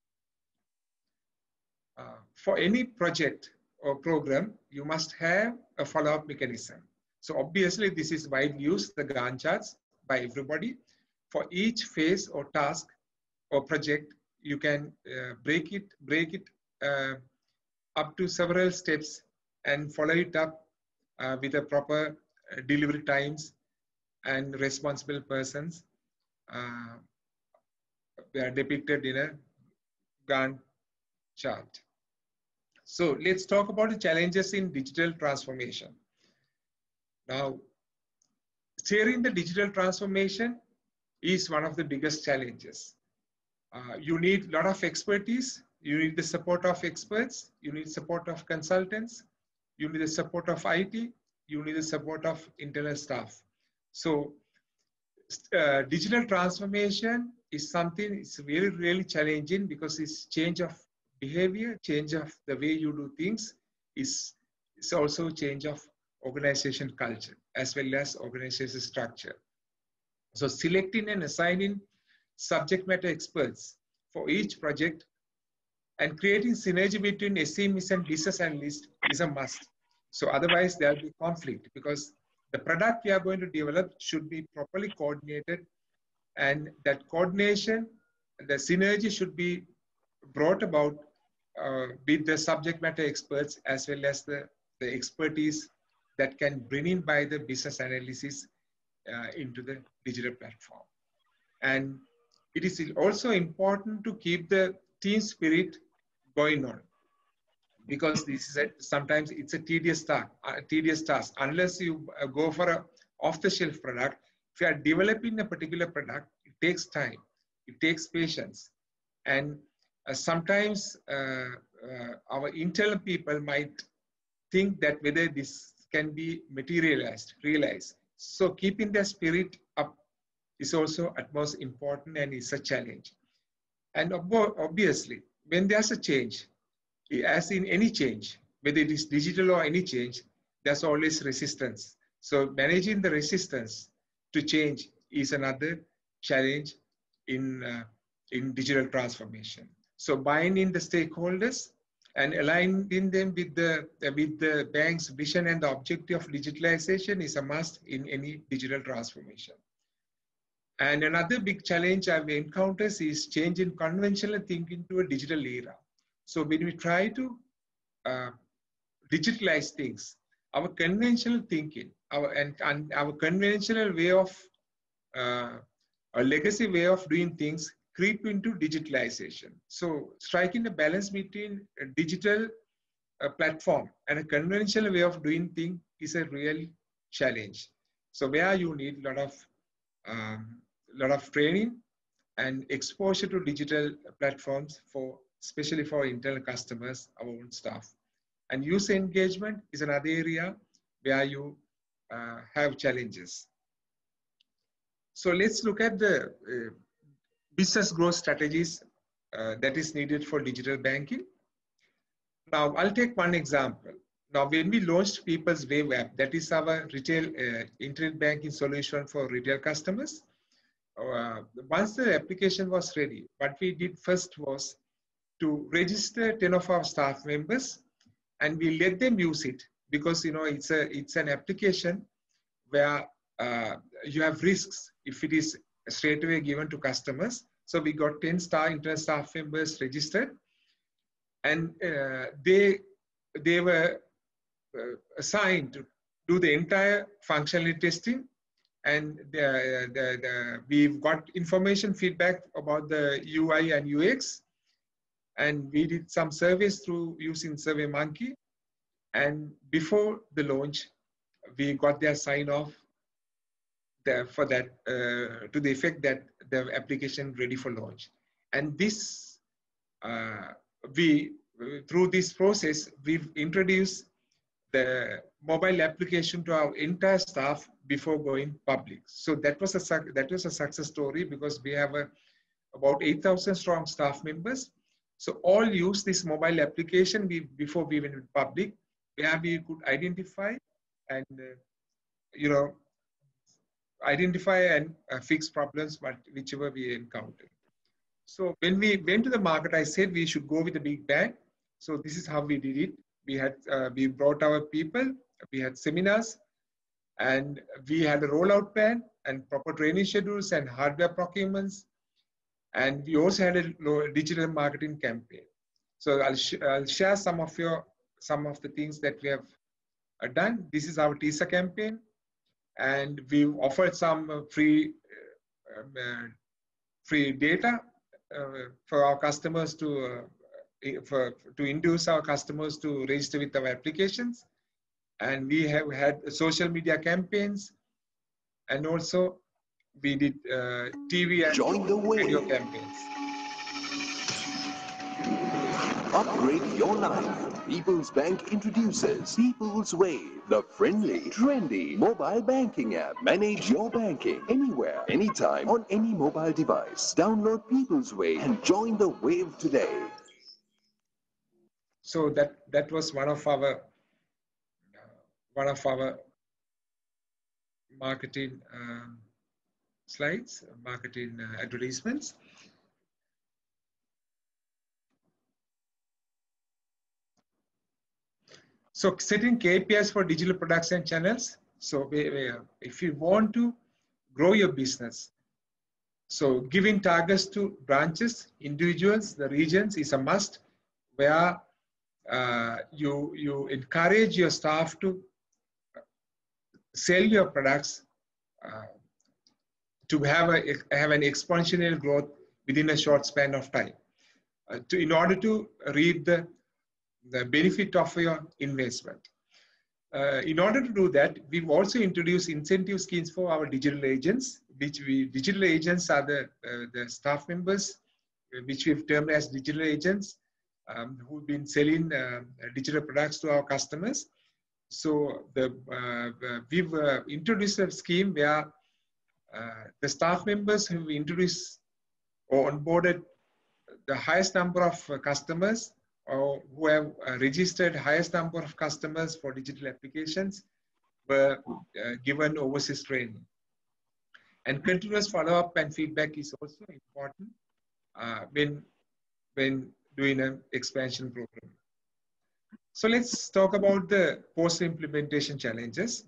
Uh, for any project or program, you must have a follow-up mechanism. So obviously this is widely used, the Gantt charts, by everybody. For each phase or task or project, you can uh, break it, break it uh, up to several steps and follow it up uh, with a proper uh, delivery times and responsible persons. Uh, they are depicted in a Gantt chart. So let's talk about the challenges in digital transformation. Now, steering the digital transformation is one of the biggest challenges. Uh, you need a lot of expertise. You need the support of experts. You need support of consultants. You need the support of I T. You need the support of internal staff. So uh, digital transformation is something, it's really, really challenging because it's change of behavior, change of the way you do things. Is it's also change of organization culture as well as organization structure. So selecting and assigning subject matter experts for each project and creating synergy between S M Es and business analysts is a must. So otherwise there will be conflict because the product we are going to develop should be properly coordinated, and that coordination, the synergy should be brought about uh, with the subject matter experts as well as the, the expertise that can bring in by the business analysis uh, into the digital platform. And it is also important to keep the team spirit going on, because this is a, sometimes it's a tedious task, a tedious task. Unless you uh, go for a off-the-shelf product, if you are developing a particular product, it takes time, it takes patience. And uh, sometimes uh, uh, our internal people might think that whether this can be materialized, realized. So keeping the spirit up is also utmost important and is a challenge. And obviously, when there's a change, as in any change, whether it is digital or any change, there's always resistance. So managing the resistance to change is another challenge in, uh, in digital transformation. So buying in the stakeholders and aligning them with the, uh, with the bank's vision and the objective of digitalization is a must in any digital transformation. And another big challenge I've encountered is change in conventional thinking to a digital era. So when we try to uh, digitalize things, our conventional thinking, our and, and our conventional way of, uh, a legacy way of doing things creep into digitalization. So striking a balance between a digital uh, platform and a conventional way of doing things is a real challenge. So where you need a lot of, um, lot of training and exposure to digital platforms for especially for internal customers, our own staff. And user engagement is another area where you uh, have challenges. So let's look at the uh, business growth strategies uh, that is needed for digital banking. Now, I'll take one example. Now, when we launched People's Wave app, that is our retail uh, internet banking solution for retail customers. Uh, once the application was ready, what we did first was to register ten of our staff members, and we let them use it because you know it's a it's an application where uh, you have risks if it is straight away given to customers. So we got ten star internet staff members registered, and uh, they they were uh, assigned to do the entire functionality testing, and the, the, the, we've got information feedback about the U I and U X. And we did some surveys through using SurveyMonkey. And before the launch, we got their sign off there for that uh, to the effect that the application ready for launch. And this, uh, we, through this process, we've introduced the mobile application to our entire staff before going public. So that was a, that was a success story because we have a, about eight thousand strong staff members. So all use this mobile application we, before we went public, where we could identify and, uh, you know, identify and uh, fix problems, but whichever we encountered. So when we went to the market, I said we should go with a big bang. So this is how we did it. We had, uh, we brought our people, we had seminars, and we had a rollout plan and proper training schedules and hardware procurements. And we also had a digital marketing campaign. So I'll, sh I'll share some of your, some of the things that we have uh, done. This is our teaser campaign. And we offered some uh, free, uh, uh, free data uh, for our customers to, uh, for, to induce our customers to register with our applications. And we have had social media campaigns, and also we did uh, T V and Join the radio wave. campaigns. Upgrade your life. People's Bank introduces People's Wave, the friendly, trendy mobile banking app. Manage your banking anywhere, anytime, on any mobile device. Download People's Wave and join the wave today. So that that was one of our uh, one of our marketing um, slides, marketing uh, advertisements. So setting K P Is for digital products and channels. So we, we, if you want to grow your business, so giving targets to branches, individuals, the regions is a must, where uh, you, you encourage your staff to sell your products uh, to have, a, have an exponential growth within a short span of time. Uh, to, in order to reap the the benefit of your investment. Uh, in order to do that, we've also introduced incentive schemes for our digital agents, which we, digital agents are the, uh, the staff members, which we've termed as digital agents, um, who've been selling uh, digital products to our customers. So the, uh, we've uh, introduced a scheme where uh, the staff members who introduced or onboarded the highest number of uh, customers, or who have uh, registered highest number of customers for digital applications, were uh, given overseas training. And continuous follow-up and feedback is also important uh, when, when doing an expansion program. So let's talk about the post-implementation challenges.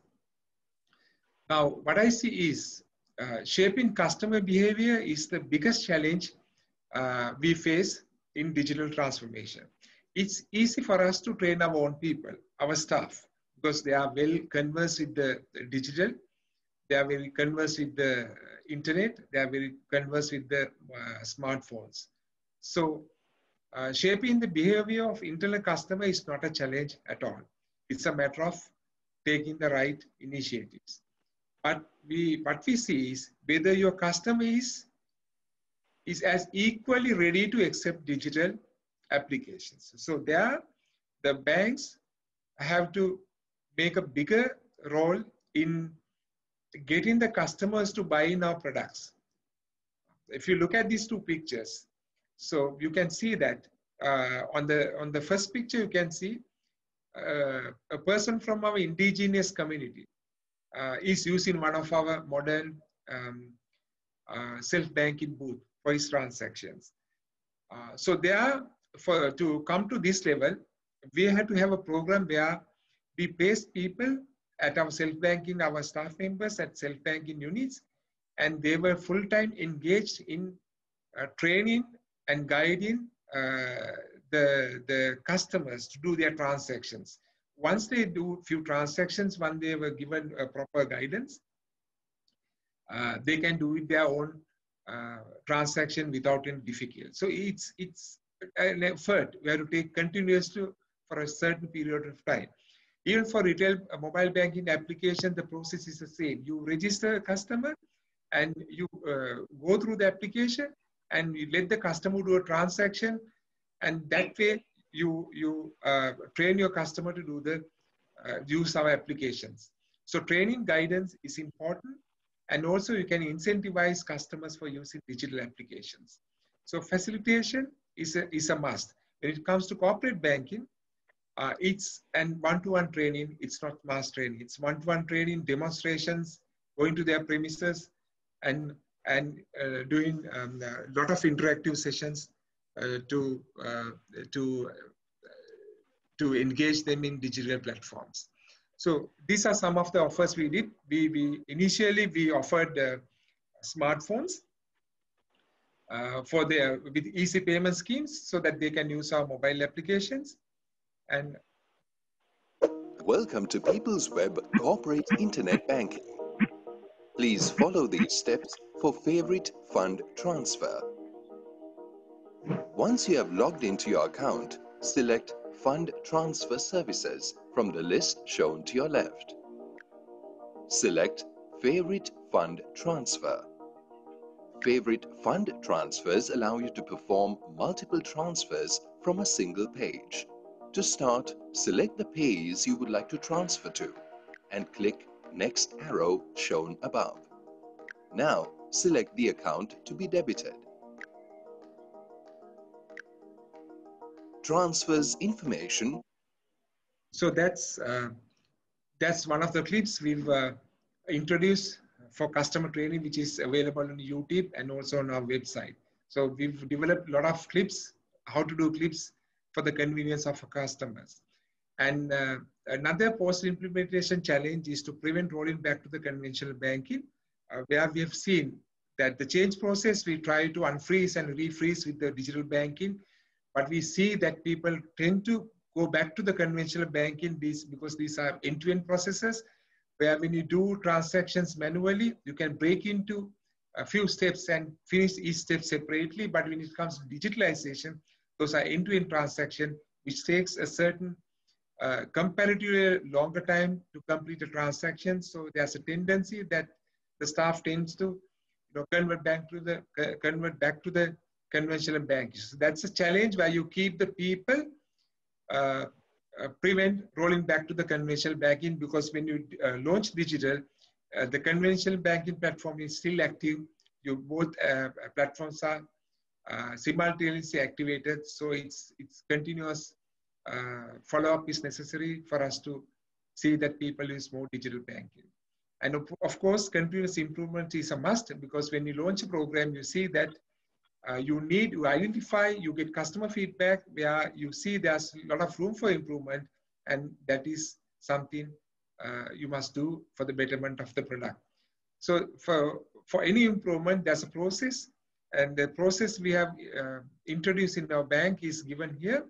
Now, what I see is uh, shaping customer behavior is the biggest challenge uh, we face in digital transformation. It's easy for us to train our own people, our staff, because they are well conversed with the digital, they are very conversed with the internet, they are very conversed with the uh, smartphones. So uh, shaping the behavior of internal customer is not a challenge at all. It's a matter of taking the right initiatives. But we, what we see is whether your customer is, is as equally ready to accept digital applications. So there, the banks have to make a bigger role in getting the customers to buy in our products. If you look at these two pictures, so you can see that uh, on the on the first picture, you can see uh, a person from our indigenous community uh, is using one of our modern um, uh, self-banking booth for his transactions. Uh, so there, for to come to this level, we had to have a program where we placed people at our self-banking, our staff members at self-banking units, and they were full-time engaged in uh, training and guiding uh, the, the customers to do their transactions. Once they do few transactions, when they were given a proper guidance, uh, they can do it their own uh, transaction without any difficulty. So it's, it's an effort we have to take continuously for a certain period of time. Even for retail uh, mobile banking application, the process is the same. You register a customer and you uh, go through the application and you let the customer do a transaction, and that way you, you uh, train your customer to do the uh, use our applications. So training guidance is important, and also you can incentivize customers for using digital applications. So facilitation is a, is a must. When it comes to corporate banking, uh, it's and one-to-one training, it's not mass training. It's one-to-one training, demonstrations, going to their premises, and, and uh, doing um, a lot of interactive sessions uh, to, uh, to, uh, to engage them in digital platforms. So these are some of the offers we did. We, we initially we offered uh, smartphones uh, for their with easy payment schemes so that they can use our mobile applications. And welcome to People's Web Corporate Internet Banking. Please follow these steps for favorite fund transfer. Once you have logged into your account, select Fund Transfer Services from the list shown to your left. Select Favorite Fund Transfer. Favorite fund transfers allow you to perform multiple transfers from a single page. To start, select the payees you would like to transfer to and click Next arrow shown above. Now, select the account to be debited. Transfers information. So that's, uh, that's one of the clips we've uh, introduced for customer training, which is available on YouTube and also on our website. So we've developed a lot of clips, how to do clips for the convenience of our customers. And uh, another post-implementation challenge is to prevent rolling back to the conventional banking, uh, where we have seen that the change process, we try to unfreeze and refreeze with the digital banking, but we see that people tend to go back to the conventional banking these, because these are end-to-end processes, where when you do transactions manually, you can break into a few steps and finish each step separately. But when it comes to digitalization, those are end-to-end transactions, which takes a certain uh, comparatively longer time to complete a transaction. So there's a tendency that the staff tends to, you know, convert back to the uh, convert back to the conventional banking. So that's a challenge where you keep the people, uh, uh, prevent rolling back to the conventional banking, because when you uh, launch digital, uh, the conventional banking platform is still active. You both uh, platforms are uh, simultaneously activated, so it's it's continuous uh, follow-up is necessary for us to see that people use more digital banking. And of, of course, continuous improvement is a must, because when you launch a program, you see that Uh, you need to identify, you get customer feedback where you see there's a lot of room for improvement, and that is something uh, you must do for the betterment of the product. So for, for any improvement, there's a process, and the process we have uh, introduced in our bank is given here.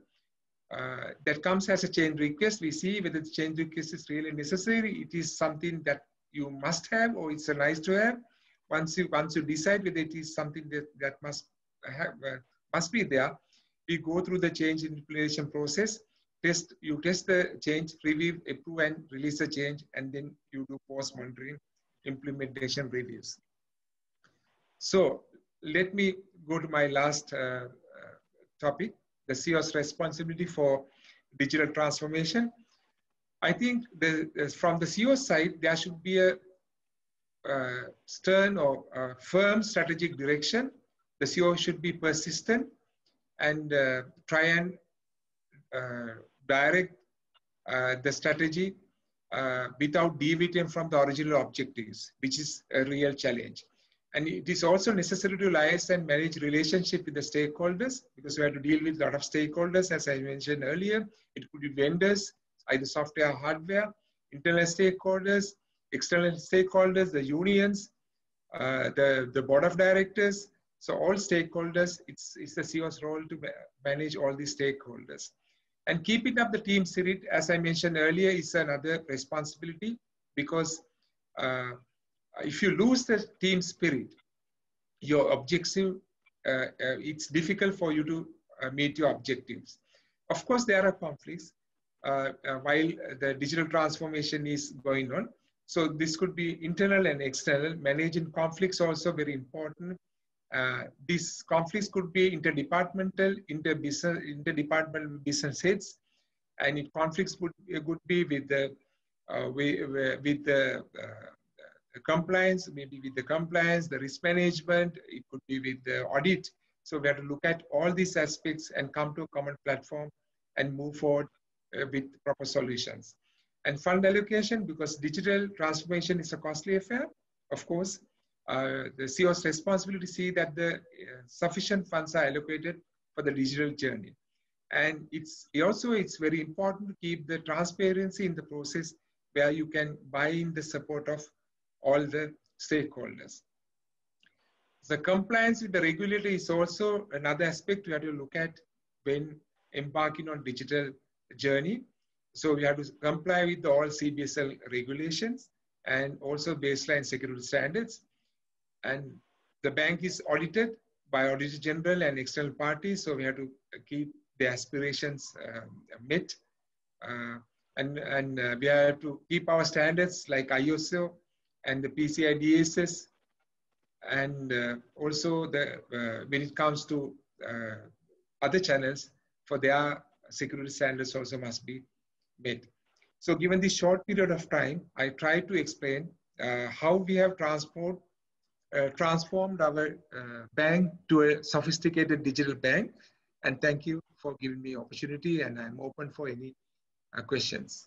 Uh, that comes as a change request. We see whether the change request is really necessary. It is something that you must have, or it's a nice to have. Once you, once you decide whether it is something that, that must Have, uh, must be there, we go through the change implementation process, test, you test the change, review, approve and release the change, and then you do post-monitoring implementation reviews. So let me go to my last uh, uh, topic, the C E O's responsibility for digital transformation. I think the, from the C E O side, there should be a uh, stern or uh, firm strategic direction. The C E O should be persistent and uh, try and uh, direct uh, the strategy uh, without deviating from the original objectives, which is a real challenge. And it is also necessary to liaise and manage relationship with the stakeholders, because we have to deal with a lot of stakeholders, as I mentioned earlier. It could be vendors, either software or hardware, internal stakeholders, external stakeholders, the unions, uh, the, the board of directors. So all stakeholders, it's, it's the C E O's role to manage all these stakeholders. And keeping up the team spirit, as I mentioned earlier, is another responsibility, because uh, if you lose the team spirit, your objective, uh, uh, it's difficult for you to uh, meet your objectives. Of course, there are conflicts, uh, uh, while the digital transformation is going on. So this could be internal and external. Managing conflicts also very important. Uh, these conflicts could be interdepartmental, inter-business, interdepartmental business heads, and it conflicts would, would be with the uh, with, with the uh, compliance, maybe with the compliance, the risk management. It could be with the audit. So we have to look at all these aspects and come to a common platform and move forward uh, with proper solutions. And fund allocation, because digital transformation is a costly affair, of course. Uh, the C E O's responsibility to see that the uh, sufficient funds are allocated for the digital journey. And it's also, it's very important to keep the transparency in the process where you can buy in the support of all the stakeholders. The compliance with the regulator is also another aspect we have to look at when embarking on digital journey. So we have to comply with the all C B S L regulations and also baseline security standards. And the bank is audited by Auditor General and external parties, so we have to keep the aspirations uh, met. Uh, and and uh, we have to keep our standards like I S O and the P C I D S S. And uh, also the, uh, when it comes to uh, other channels, for their security standards also must be met. So given this short period of time, I try to explain uh, how we have transport, uh, transformed our uh, bank to a sophisticated digital bank. And thank you for giving me opportunity, and I'm open for any uh, questions.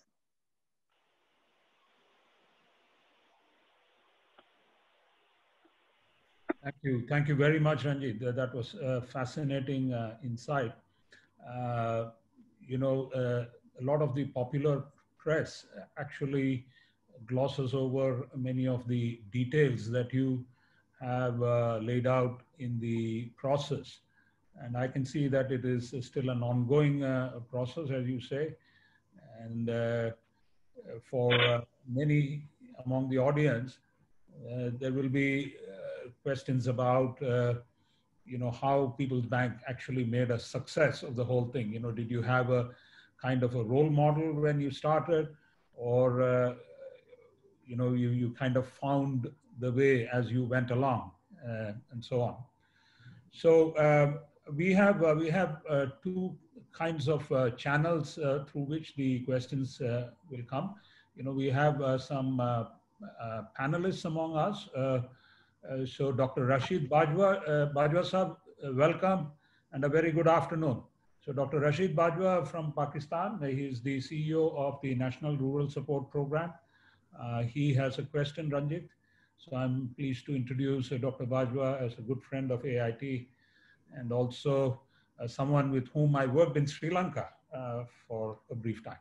Thank you. Thank you very much, Ranjit. That was a fascinating uh, insight. Uh, you know, uh, a lot of the popular press actually glosses over many of the details that you have uh, laid out in the process. And I can see that it is still an ongoing uh, process, as you say. And uh, for uh, many among the audience, uh, there will be uh, questions about, uh, you know, how People's Bank actually made a success of the whole thing. You know, did you have a kind of a role model when you started, or, uh, you know, you, you kind of found the way as you went along, uh, and so on. So uh, we have, uh, we have uh, two kinds of uh, channels uh, through which the questions uh, will come. You know, we have uh, some uh, uh, panelists among us. Uh, uh, so Doctor Rashid Bajwa, uh, Bajwa Sahab, uh, welcome and a very good afternoon. So Doctor Rashid Bajwa from Pakistan, he is the C E O of the National Rural Support Program. Uh, he has a question, Ranjit. So I'm pleased to introduce uh, Doctor Bajwa as a good friend of A I T, and also uh, someone with whom I worked in Sri Lanka uh, for a brief time.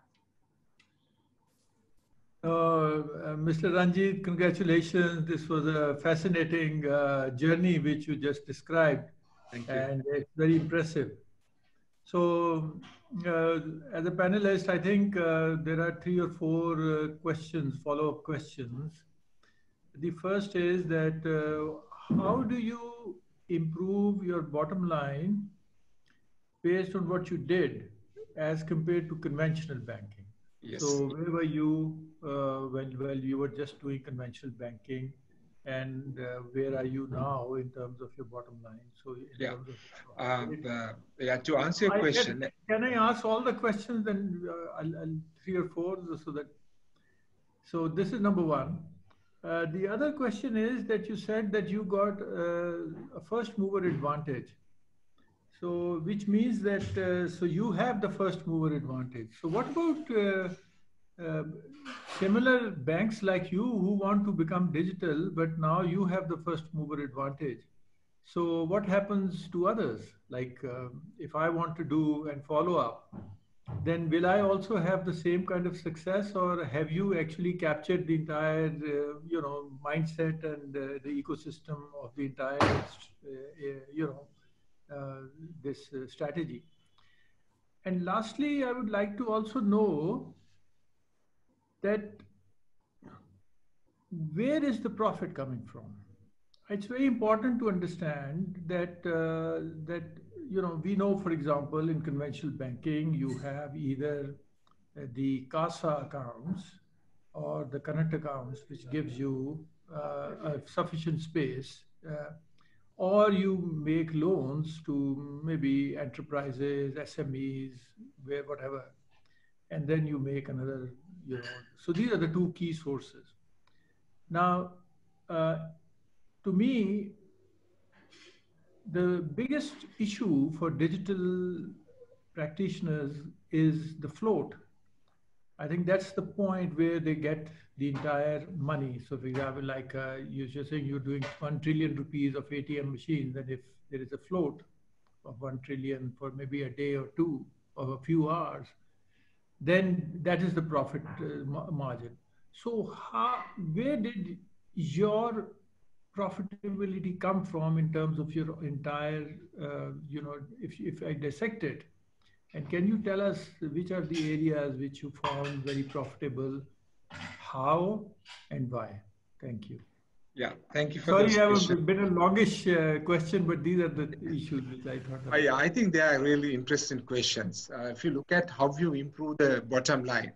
Uh, uh, Mister Ranjit, congratulations. This was a fascinating uh, journey which you just described. Thank you. And it's very impressive. So uh, as a panelist, I think uh, there are three or four uh, questions, follow-up questions. The first is that uh, how do you improve your bottom line based on what you did as compared to conventional banking? Yes. So where were you uh, when, when you were just doing conventional banking, and uh, where are you now in terms of your bottom line? So yeah, of, um, uh, yeah. To answer your I, question, can, can I ask all the questions and uh, I'll, I'll three or four so that. So this is number one. Uh, the other question is that you said that you got uh, a first mover advantage. So which means that, uh, so you have the first mover advantage. So what about uh, uh, similar banks like you who want to become digital, but now you have the first mover advantage? So what happens to others? Like uh, if I want to do and follow up, then will I also have the same kind of success, or have you actually captured the entire, uh, you know, mindset and uh, the ecosystem of the entire, uh, you know, uh, this uh, strategy? And lastly, I would like to also know that where is the profit coming from? It's very important to understand that uh, that you know, we know, for example, in conventional banking, you have either the CASA accounts or the current accounts, which gives you uh, a sufficient space, uh, or you make loans to maybe enterprises, S M Es, where whatever, and then you make another, you know. So these are the two key sources. Now, uh, to me, the biggest issue for digital practitioners is the float. I think that's the point where they get the entire money. So for example, like uh, you're saying you're doing one trillion rupees of A T M machines, and if there is a float of one trillion for maybe a day or two or a few hours, then that is the profit uh, margin. So how, where did your profitability come from in terms of your entire, uh, you know, if, if I dissect it, and can you tell us which are the areas which you found very profitable, how and why? Thank you. Yeah, thank you for Sorry, this I have question. been a longish uh, question, but these are the issues which I thought. I, I think they are really interesting questions. Uh, if you look at how you improve the bottom line.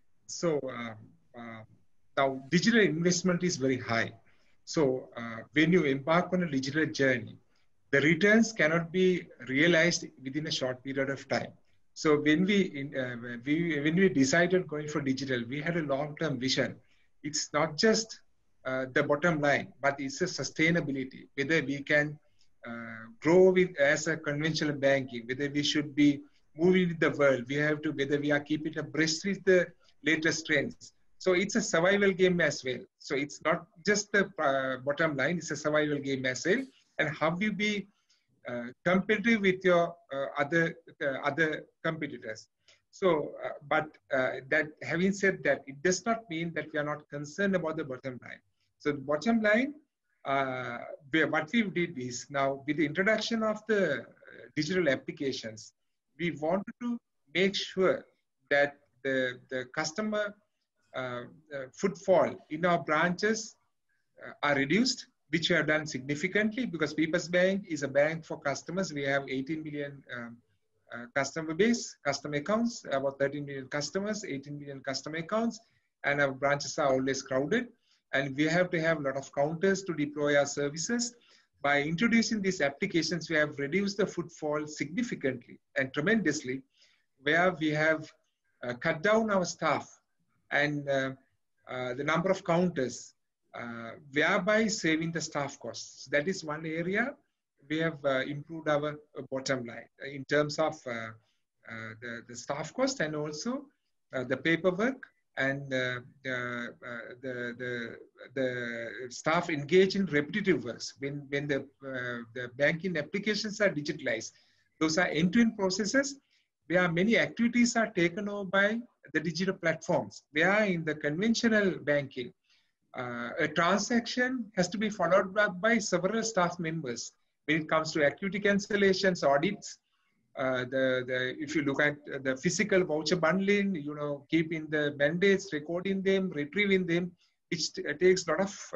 So uh, uh, now digital investment is very high. So uh, when you embark on a digital journey, the returns cannot be realized within a short period of time. So when we, in, uh, we, when we decided going for digital, we had a long-term vision. It's not just uh, the bottom line, but it's a sustainability, whether we can uh, grow with as a conventional banking, whether we should be moving with the world, we have to, whether we are keeping abreast with the latest trends. So it's a survival game as well. So it's not just the uh, bottom line, it's a survival game as well. And how you be uh, competitive with your uh, other uh, other competitors. So, uh, but uh, that having said that, it does not mean that we are not concerned about the bottom line. So the bottom line, uh, what we did is now with the introduction of the uh, digital applications, we wanted to make sure that the, the customer uh, uh, footfall in our branches uh, are reduced, which we have done significantly because People's Bank is a bank for customers. We have eighteen million um, uh, customer base, customer accounts, about thirteen million customers, eighteen million customer accounts, and our branches are always crowded. And we have to have a lot of counters to deploy our services. By introducing these applications, we have reduced the footfall significantly and tremendously, where we have uh, cut down our staff and uh, uh, the number of counters, uh, thereby saving the staff costs. That is one area we have uh, improved our uh, bottom line in terms of uh, uh, the, the staff cost and also uh, the paperwork and uh, uh, the, the, the staff engage in repetitive works. When, when the, uh, the banking applications are digitalized, those are end-to-end processes where many activities are taken over by the digital platforms. Where in the conventional banking, uh, a transaction has to be followed by, by several staff members. When it comes to activity cancellations, audits, uh, the, the, if you look at the physical voucher bundling, you know, keeping the mandates, recording them, retrieving them, it takes a lot of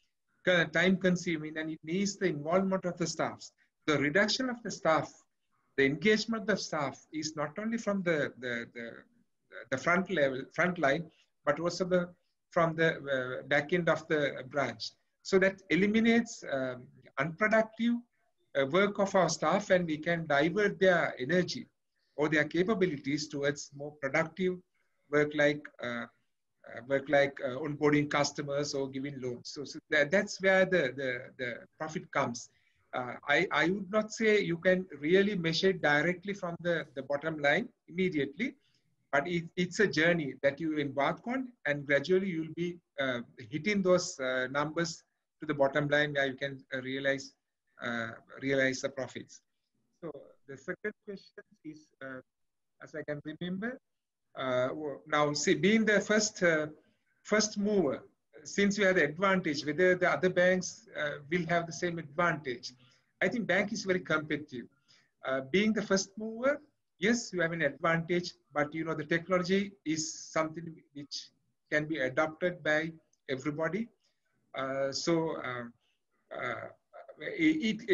uh, time consuming and it needs the involvement of the staffs. The reduction of the staff, the engagement of the staff is not only from the, the, the, the front level, front line, but also the, from the uh, back end of the branch. So that eliminates um, unproductive uh, work of our staff, and we can divert their energy or their capabilities towards more productive work like uh, uh, work like uh, onboarding customers or giving loans. So, so that, that's where the, the, the profit comes. Uh, I, I would not say you can really measure it directly from the, the bottom line immediately, but it, it's a journey that you embark on, and gradually you'll be uh, hitting those uh, numbers to the bottom line where you can uh, realize uh, realize the profits. So the second question is, uh, as I can remember, uh, now see, being the first uh, first mover, since we have the advantage, whether the other banks uh, will have the same advantage. I think bank is very competitive. Uh, being the first mover, yes, you have an advantage, but you know the technology is something which can be adopted by everybody. Uh, so uh, uh, it, it, that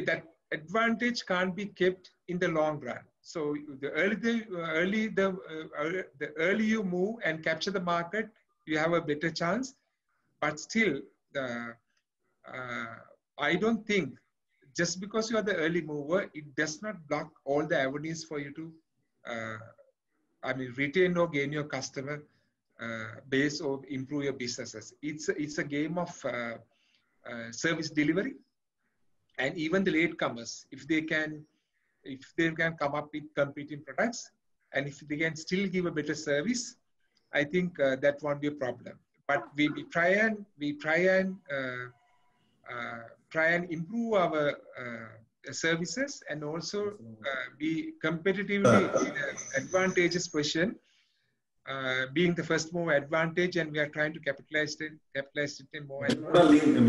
advantage can't be kept in the long run. So the early the early the uh, the early you move and capture the market, you have a better chance. But still, the uh, I don't think just because you are the early mover, it does not block all the avenues for you to, uh, I mean, retain or gain your customer uh, base or improve your businesses. It's a, it's a game of uh, uh, service delivery, and even the latecomers, if they can, if they can come up with competing products, and if they can still give a better service, I think uh, that won't be a problem. But we, we try and we try and uh, uh, try and improve our uh, services, and also uh, be competitively in an advantageous position, uh, being the first mover advantage, and we are trying to capitalize it, capitalize it in more. And more.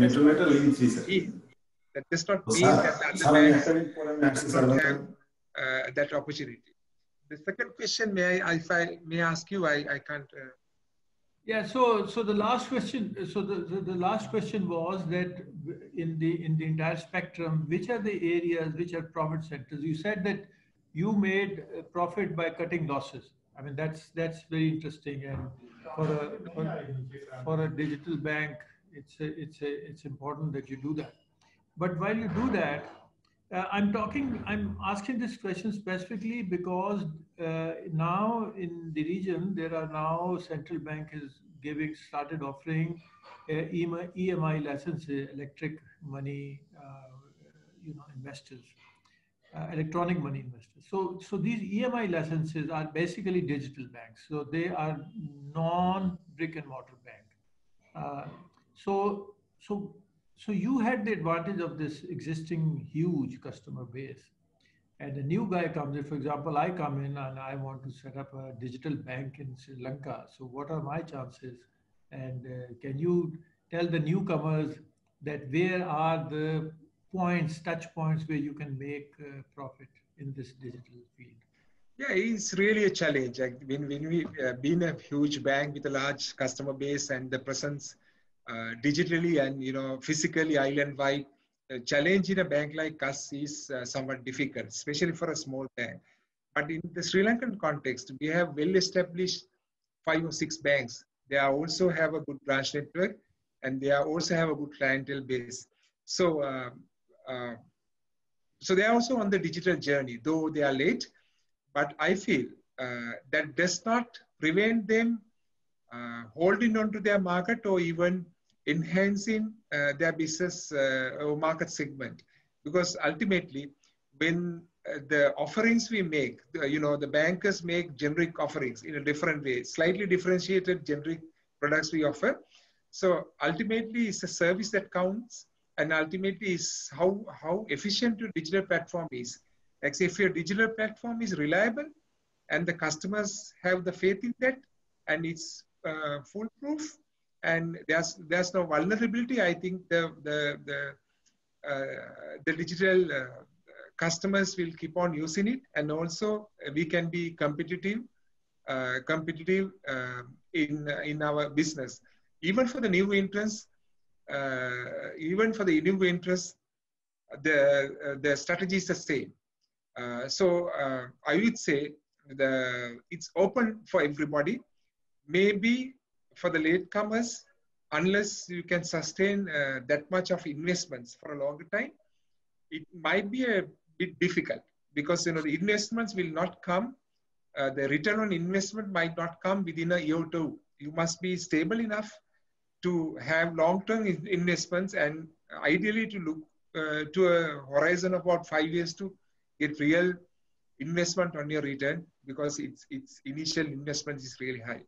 That does not mean that other banks do not have uh, that opportunity. The second question, may I, if I may ask you, I, I can't. Uh, Yeah, so so the last question, so the, the, the last question was that in the in the entire spectrum, which are the areas which are profit centers? You said that you made profit by cutting losses. I mean, that's that's very interesting, and for a for, for a digital bank, it's a, it's a, it's important that you do that. But while you do that, uh, I'm talking, I'm asking this question specifically because uh, now in the region, there are now central bank is giving, started offering uh, E M I licenses, electric money, uh, you know, investors, uh, electronic money investors. So, so these E M I licenses are basically digital banks. So they are non-brick and mortar bank. Uh, so, so, so you had the advantage of this existing huge customer base, and a new guy comes in. For example, I come in and I want to set up a digital bank in Sri Lanka. So what are my chances? And uh, can you tell the newcomers that where are the points, touch points where you can make uh, profit in this digital field? Yeah, it's really a challenge. Like when, when we uh, being a huge bank with a large customer base and the presence uh, digitally and you know physically island-wide, the challenge in a bank like us is uh, somewhat difficult, especially for a small bank. But in the Sri Lankan context, we have well-established five or six banks. They also have a good branch network, and they also have a good clientele base. So, uh, uh, so they are also on the digital journey, though they are late. But I feel uh, that does not prevent them uh, holding on to their market or even enhancing uh, their business uh, or market segment. Because ultimately, when uh, the offerings we make, the, you know, the bankers make generic offerings in a different way, slightly differentiated generic products we offer. So ultimately, it's a service that counts, and ultimately is how, how efficient your digital platform is. Like say if your digital platform is reliable and the customers have the faith in that and it's uh, foolproof and there's there's no vulnerability, I think the the the, uh, the digital uh, customers will keep on using it, and also we can be competitive uh, competitive uh, in in our business. Even for the new entrants, uh, even for the new entrants, the uh, the strategy is the same. Uh, so uh, I would say the it's open for everybody. Maybe for the latecomers, unless you can sustain uh, that much of investments for a longer time, it might be a bit difficult because you know the investments will not come. Uh, the return on investment might not come within a year or two. You must be stable enough to have long-term investments, and ideally to look uh, to a horizon of about five years to get real investment on your return, because its its initial investment is really high.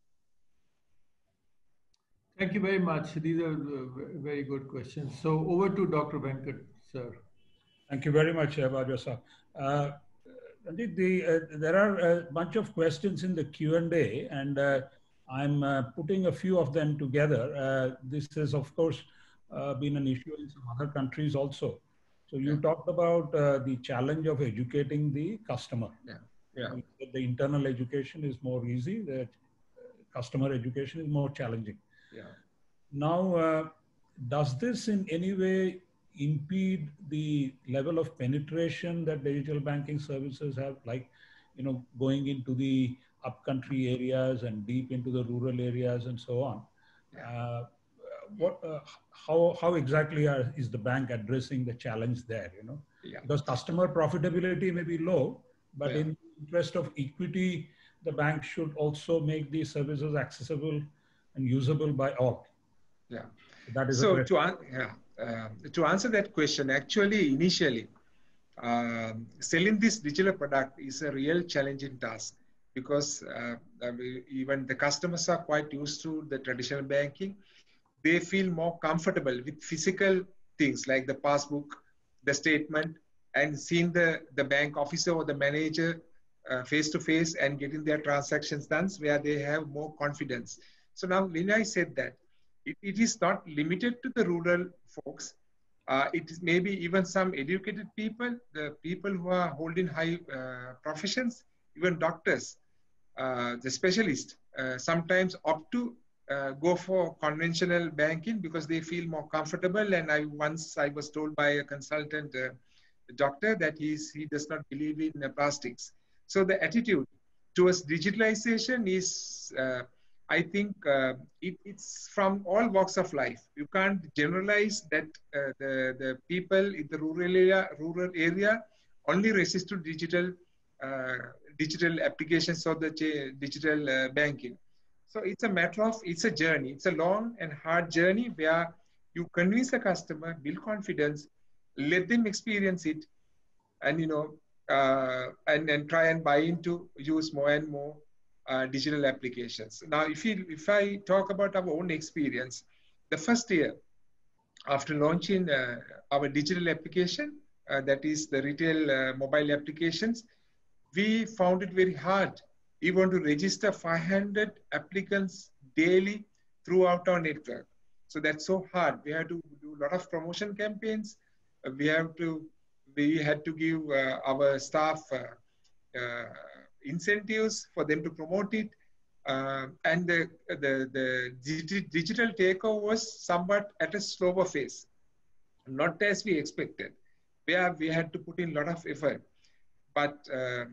Thank you very much. These are very good questions. So over to Doctor Venkat, sir. Thank you very much, Bhadrav sir. Uh, the, uh, there are a bunch of questions in the Q and A, and uh, I'm uh, putting a few of them together. Uh, this has, of course, uh, been an issue in some other countries also. So you yeah. talked about uh, the challenge of educating the customer. Yeah. Yeah. The internal education is more easy. The customer education is more challenging. Yeah. Now, uh, does this in any way impede the level of penetration that digital banking services have, like, you know, going into the upcountry areas and deep into the rural areas and so on. Uh, what, uh, how, how exactly are, is the bank addressing the challenge there, you know? Yeah. Because customer profitability may be low, but Yeah. in the interest of equity, the bank should also make these services accessible and usable by all. Yeah. That is so a to, an yeah, uh, to answer that question, actually, initially, um, selling this digital product is a real challenging task because uh, I mean, even the customers are quite used to the traditional banking. They feel more comfortable with physical things like the passbook, the statement, and seeing the, the bank officer or the manager uh, face to face and getting their transactions done, where they have more confidence. So now Linai said that it, it is not limited to the rural folks. Uh, it is maybe even some educated people, the people who are holding high uh, professions, even doctors, uh, the specialists, uh, sometimes opt to uh, go for conventional banking because they feel more comfortable. And I once I was told by a consultant uh, doctor that he's, he does not believe in uh, plastics. So the attitude towards digitalization is, uh, I think, uh, it, it's from all walks of life. You can't generalize that uh, the, the people in the rural area, rural area only resist to digital uh, digital applications or the digital uh, banking. So it's a matter of, it's a journey. It's a long and hard journey where you convince the customer, build confidence, let them experience it, and, you know, uh, and, and try and buy into use more and more uh, digital applications. Now, if, you, if I talk about our own experience, the first year after launching uh, our digital application, uh, that is the retail uh, mobile applications, we found it very hard even to register five hundred applicants daily throughout our network. So that's so hard. We had to do a lot of promotion campaigns. Uh, we have to, we had to give uh, our staff uh, uh, incentives for them to promote it. Uh, and the, the, the digi digital takeover was somewhat at a slower phase, not as we expected, where we had to put in a lot of effort. But, uh,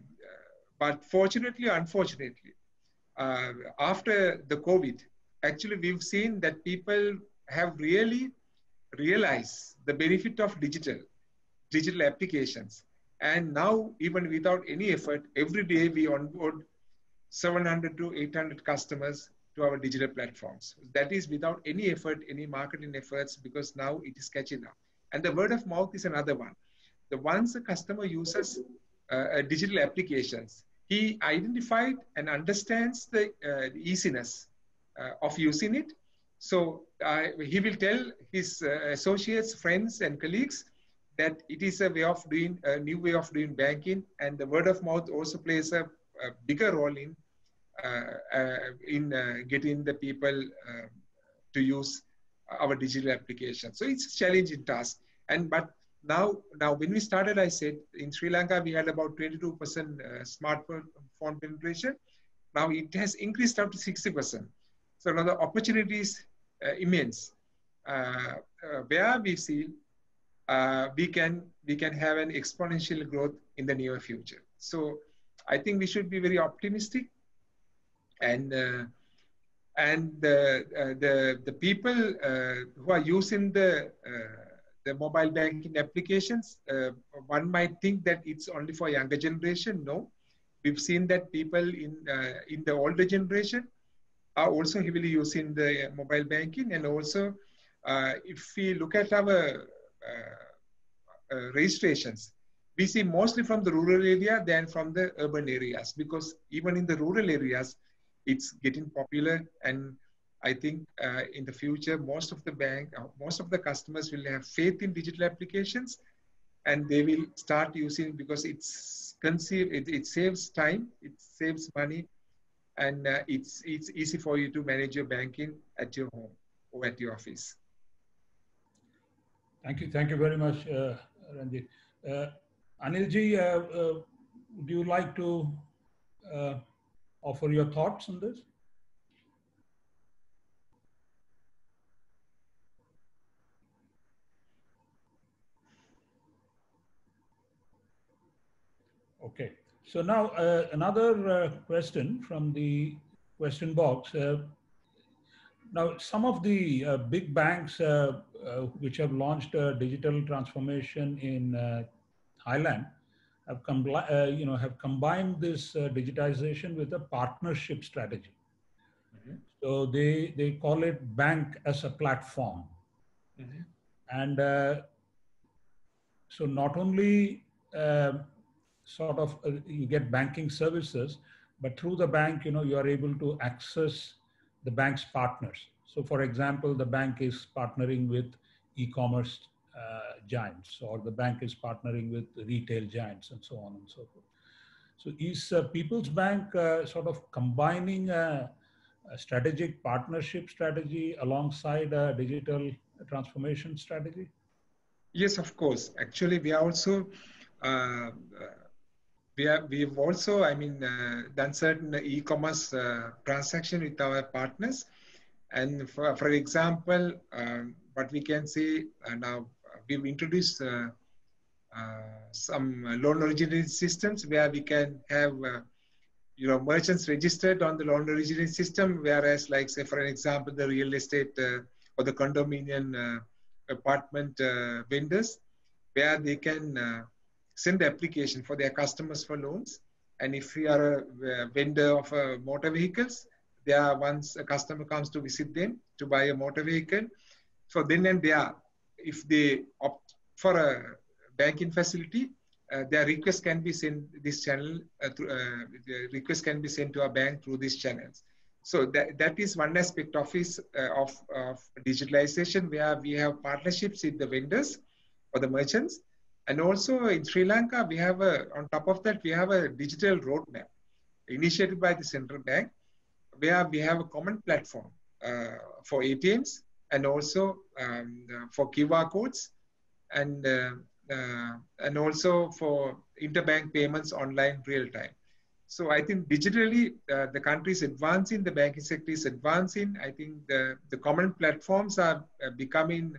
but fortunately, unfortunately, uh, after the COVID, actually we've seen that people have really realized the benefit of digital, digital applications. And now, even without any effort, every day we onboard seven hundred to eight hundred customers to our digital platforms. That is without any effort, any marketing efforts, because now it is catching up. And the word of mouth is another one. The once a customer uses uh, digital applications, he identified and understands the, uh, the easiness uh, of using it. So uh, he will tell his uh, associates, friends, and colleagues that it is a way of doing, a new way of doing banking, and the word of mouth also plays a, a bigger role in uh, uh, in uh, getting the people uh, to use our digital application. So it's a challenging task. And but now, now when we started, I said in Sri Lanka we had about twenty-two percent uh, smartphone penetration. Now it has increased up to sixty percent. So now the opportunity is uh, immense. Uh, uh, where we see uh, we can we can have an exponential growth in the near future. So I think we should be very optimistic, and uh, and the uh, the the people uh, who are using the uh, the mobile banking applications, uh, one might think that it's only for younger generation. No, we've seen that people in uh, in the older generation are also heavily using the mobile banking, and also uh, if we look at our uh, uh, registrations, we see mostly from the rural area than from the urban areas, because even in the rural areas, it's getting popular. And I think uh, in the future, most of the bank, uh, most of the customers will have faith in digital applications, and they will start using, because it's conceived, it, it saves time, it saves money, and uh, it's, it's easy for you to manage your banking at your home or at your office. Thank you. Thank you very much, uh, Ranjit. Uh, Anilji, uh, uh, would you like to uh, offer your thoughts on this? Okay. So now uh, another uh, question from the question box. Uh, now, some of the uh, big banks uh, uh, which have launched uh, digital transformation in uh, Thailand have, uh, you know, have combined this uh, digitization with a partnership strategy. Mm-hmm. So they, they call it bank as a platform. Mm-hmm. And uh, so not only uh, sort of uh, you get banking services, but through the bank, you know, you are able to access the bank's partners. So for example, the bank is partnering with e-commerce uh, giants, or the bank is partnering with retail giants, and so on and so forth. So is uh, People's Bank uh, sort of combining a, a strategic partnership strategy alongside a digital transformation strategy? Yes, of course. Actually, we are also uh, we have we've also, I mean, uh, done certain e-commerce uh, transaction with our partners, and for for example, um, what we can say uh, now, we've introduced uh, uh, some loan origination systems where we can have uh, you know merchants registered on the loan origination system, whereas, like, say for an example, the real estate uh, or the condominium uh, apartment uh, vendors, where they can uh, send the application for their customers for loans. And if we are a, a vendor of uh, motor vehicles, there once a customer comes to visit them to buy a motor vehicle, so then and there, if they opt for a banking facility, uh, their request can be sent this channel. Uh, through, uh, the request can be sent to a bank through these channels. So that, that is one aspect of, his, uh, of, of digitalization, where we have partnerships with the vendors or the merchants. And also in Sri Lanka, we have a, on top of that, we have a digital roadmap initiated by the central bank, where we have a common platform uh, for A T Ms and also um, uh, for Q R codes, and, uh, uh, and also for interbank payments online real time. So I think digitally, uh, the country is advancing, the banking sector is advancing. I think the, the common platforms are uh, becoming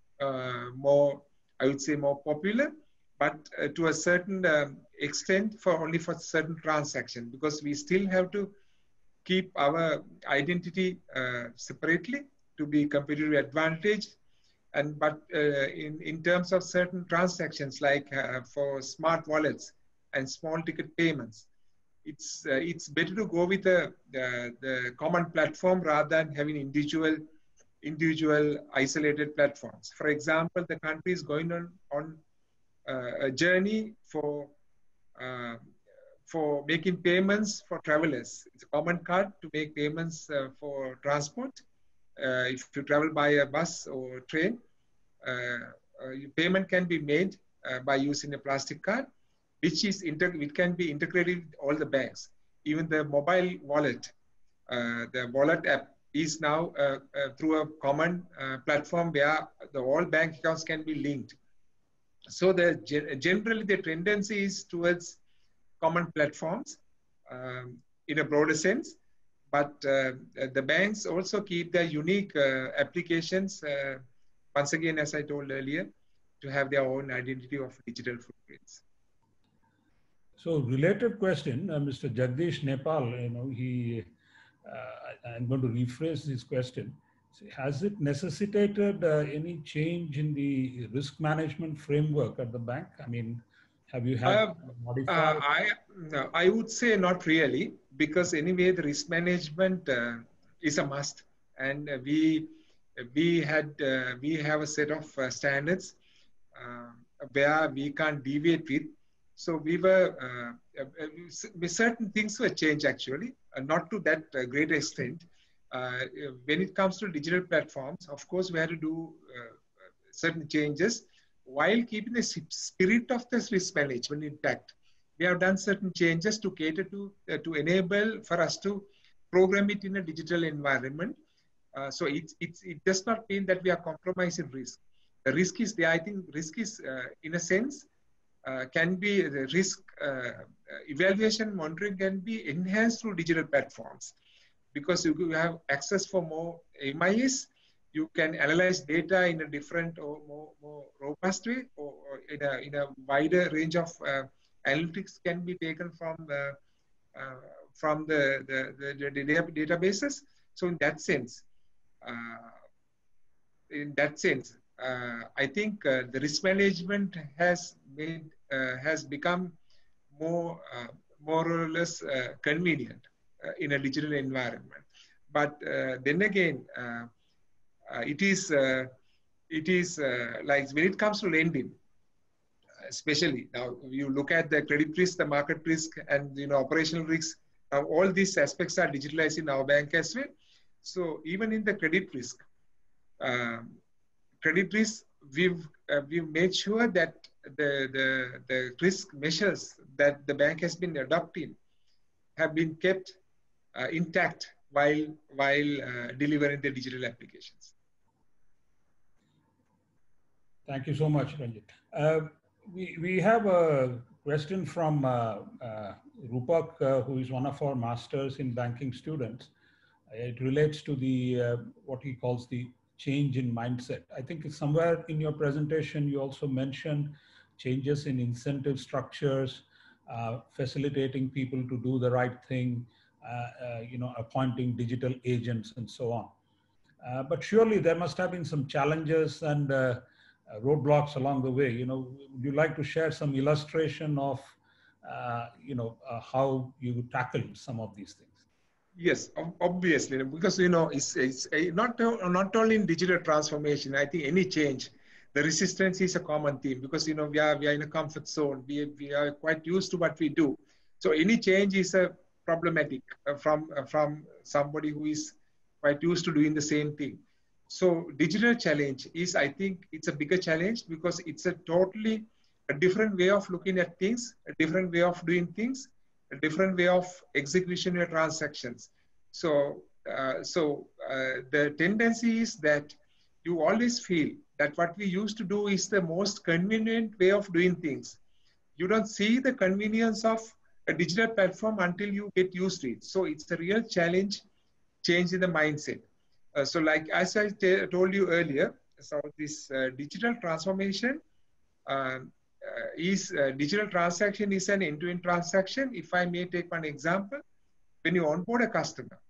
uh, more, I would say, more popular, but uh, to a certain um, extent for only for certain transactions, because we still have to keep our identity uh, separately to be competitive advantage. And but uh, in, in terms of certain transactions, like uh, for smart wallets and small ticket payments, it's uh, it's better to go with the, the the common platform rather than having individual individual isolated platforms. For example, the country is going on on uh, a journey for uh, for making payments for travelers. It's a common card to make payments uh, for transport. Uh, if you travel by a bus or train, uh, uh, your payment can be made uh, by using a plastic card, which is inter it can be integrated with all the banks. Even the mobile wallet, uh, the wallet app is now uh, uh, through a common uh, platform where the all bank accounts can be linked. So the generally the tendency is towards common platforms um, in a broader sense, but uh, the banks also keep their unique uh, applications, uh, once again, as I told earlier, to have their own identity of digital footprints. So related question, uh, Mister Jagdish Nepal, you know, he, uh, I'm going to rephrase this question. So has it necessitated uh, any change in the risk management framework at the bank? I mean, have you had uh, modified? Uh, I, no, I would say not really, because anyway, the risk management uh, is a must. And uh, we, we, had, uh, we have a set of uh, standards uh, where we can't deviate with. So we were, uh, uh, certain things were changed actually, uh, not to that uh, great extent. Uh, when it comes to digital platforms, of course, we had to do uh, certain changes while keeping the spirit of this risk management intact. We have done certain changes to cater to, uh, to enable for us to program it in a digital environment. Uh, so it, it, it does not mean that we are compromising risk. The risk is there. I think risk is, uh, in a sense, Uh, can be the risk uh, evaluation monitoring can be enhanced through digital platforms, because you have access for more M I S. You can analyze data in a different or more, more robust way, or, or in, a, in a wider range of uh, analytics can be taken from the, uh, from the, the, the, the data, databases. So in that sense, uh, in that sense, uh, I think uh, the risk management has made, uh, has become more, uh, more or less uh, convenient uh, in a digital environment. But uh, then again, uh, uh, it is, uh, it is uh, like when it comes to lending, especially now you look at the credit risk, the market risk, and you know operational risks. Now all these aspects are digitalized in our bank as well. So even in the credit risk, um, credit risk, we've uh, we've made sure that the the the risk measures that the bank has been adopting have been kept uh, intact while while uh, delivering the digital applications. Thank you so much, Ranjit. Uh, we, we have a question from uh, uh, Rupak, uh, who is one of our masters in banking students. It relates to the uh, what he calls the change in mindset. I think somewhere in your presentation, you also mentioned changes in incentive structures, uh, facilitating people to do the right thing, uh, uh, you know, appointing digital agents and so on. Uh, but surely there must have been some challenges and uh, uh, roadblocks along the way. You know, would you like to share some illustration of, uh, you know, uh, how you tackled some of these things? Yes, obviously, because you know it's, it's a, not not only in digital transformation. I think any change, the resistance is a common theme because you know we are we are in a comfort zone. We we are quite used to what we do. So any change is a problematic uh, from uh, from somebody who is quite used to doing the same thing. So digital challenge is, I think, it's a bigger challenge because it's a totally a different way of looking at things, a different way of doing things, a different way of execution of transactions. So, uh, so uh, the tendency is that you always feel that what we used to do is the most convenient way of doing things. You don't see the convenience of a digital platform until you get used to it. So it's a real challenge, change in the mindset. Uh, so like, as I told you earlier, so this uh, digital transformation uh, Uh, is uh, digital transaction is an end-to-end transaction. If I may take one example, when you onboard a customer,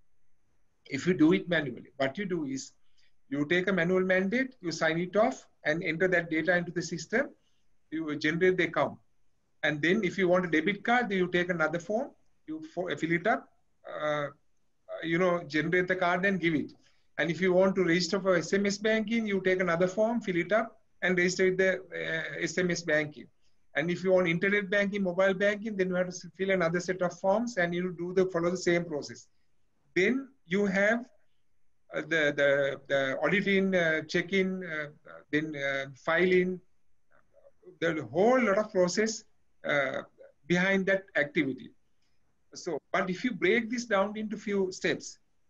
if you do it manually, what you do is you take a manual mandate, you sign it off and enter that data into the system, you generate the account. And then if you want a debit card, then you take another form, you fill it up, uh, you know, generate the card and give it. And if you want to register for S M S banking, you take another form, fill it up, and register with the uh, S M S banking. And if you want internet banking, mobile banking, then you have to fill another set of forms and you do the follow the same process. Then you have uh, the, the, the auditing, uh, check-in, uh, then uh, filing, the whole lot of process uh, behind that activity. So, but if you break this down into few steps,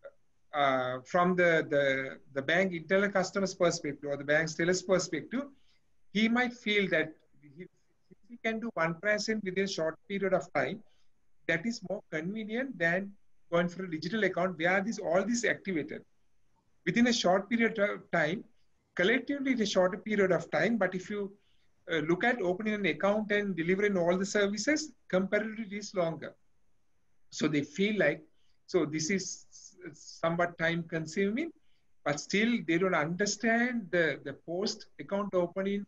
Uh, from the, the, the bank internal customer's perspective or the bank's teller's perspective, he might feel that he, he can do one percent within a short period of time. That is more convenient than going for a digital account where this, all this activated within a short period of time. Collectively, it's a shorter period of time, but if you uh, look at opening an account and delivering all the services, comparatively it is longer. So they feel like, so this is somewhat time consuming, but still they don't understand the, the post account opening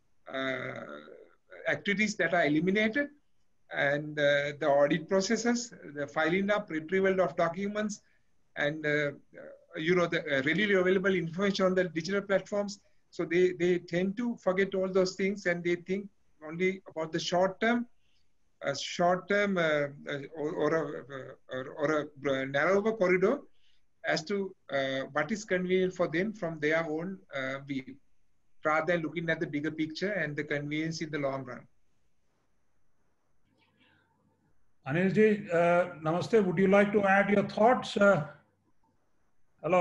uh, activities that are eliminated and uh, the audit processes, the filing up, retrieval of documents, and uh, uh, you know, the uh, readily available information on the digital platforms. So they, they tend to forget all those things and they think only about the short term, a short term uh, or, or, a, or, or a narrower corridor as to uh, what is convenient for them from their own uh, view, rather than looking at the bigger picture and the convenience in the long run. Anilji, uh, namaste. Would you like to add your thoughts? Uh, hello?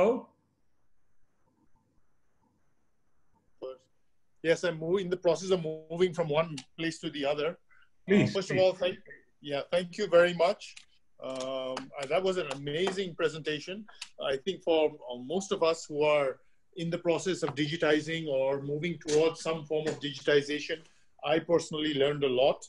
Yes, I'm moving, in the process of moving from one place to the other. Please, uh, first please. of all, thank, yeah, thank you very much. Um, that was an amazing presentation. I think for uh, most of us who are in the process of digitizing or moving towards some form of digitization, I personally learned a lot.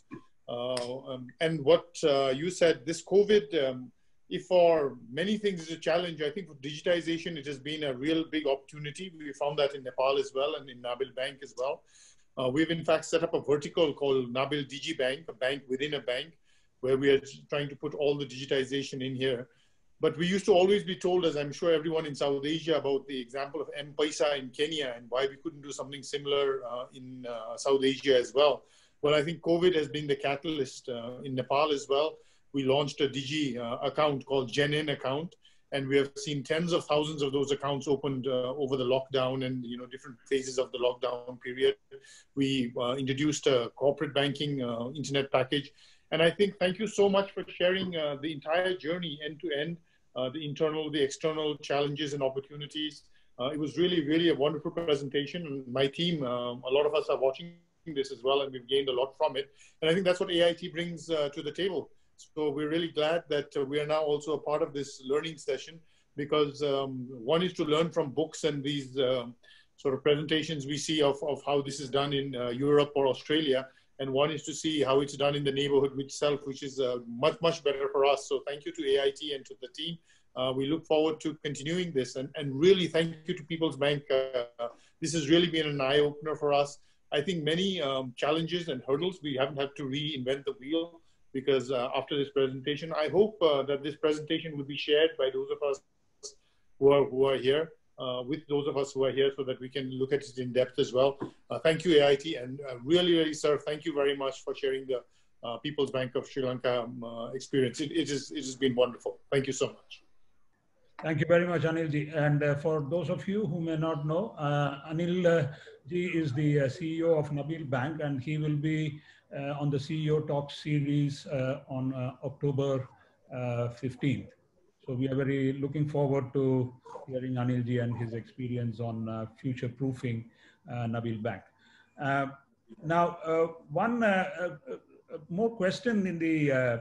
Uh, um, and what uh, you said, this COVID, um, if for many things is a challenge, I think for digitization, it has been a real big opportunity. We found that in Nepal as well and in Nabil Bank as well. Uh, we've in fact set up a vertical called Nabil Digi Bank, a bank within a bank, where we are trying to put all the digitization in here. But we used to always be told, as I'm sure everyone in South Asia, about the example of M-Pesa in Kenya and why we couldn't do something similar uh, in uh, South Asia as well. Well, I think COVID has been the catalyst uh, in Nepal as well. We launched a Digi uh, account called GenN account, and we have seen tens of thousands of those accounts opened uh, over the lockdown and you know different phases of the lockdown period. We uh, introduced a corporate banking uh, internet package. And I think thank you so much for sharing uh, the entire journey end to end, uh, the internal, the external challenges and opportunities. Uh, it was really, really a wonderful presentation. And my team, um, a lot of us are watching this as well, and we've gained a lot from it. And I think that's what A I T brings uh, to the table. So we're really glad that uh, we are now also a part of this learning session, because um, one is to learn from books and these uh, sort of presentations we see of, of how this is done in uh, Europe or Australia. And one is to see how it's done in the neighborhood itself, which is uh, much, much better for us. So thank you to A I T and to the team. Uh, we look forward to continuing this. And, and really thank you to People's Bank. Uh, this has really been an eye-opener for us. I think many um, challenges and hurdles, we haven't had to reinvent the wheel, because uh, after this presentation, I hope uh, that this presentation will be shared by those of us who are, who are here. Uh, with those of us who are here, so that we can look at it in depth as well. Uh, thank you, A I T, and uh, really, really, sir, thank you very much for sharing the uh, People's Bank of Sri Lanka um, uh, experience. It, it, is, it has been wonderful. Thank you so much. Thank you very much, Anil ji. And uh, for those of you who may not know, uh, Anil uh, ji is the uh, C E O of Nabil Bank, and he will be uh, on the C E O Talk series uh, on uh, October uh, fifteenth. So we are very looking forward to hearing Anil ji and his experience on uh, future-proofing uh, Nabil Bank. Uh, now, uh, one uh, uh, uh, more question in the uh,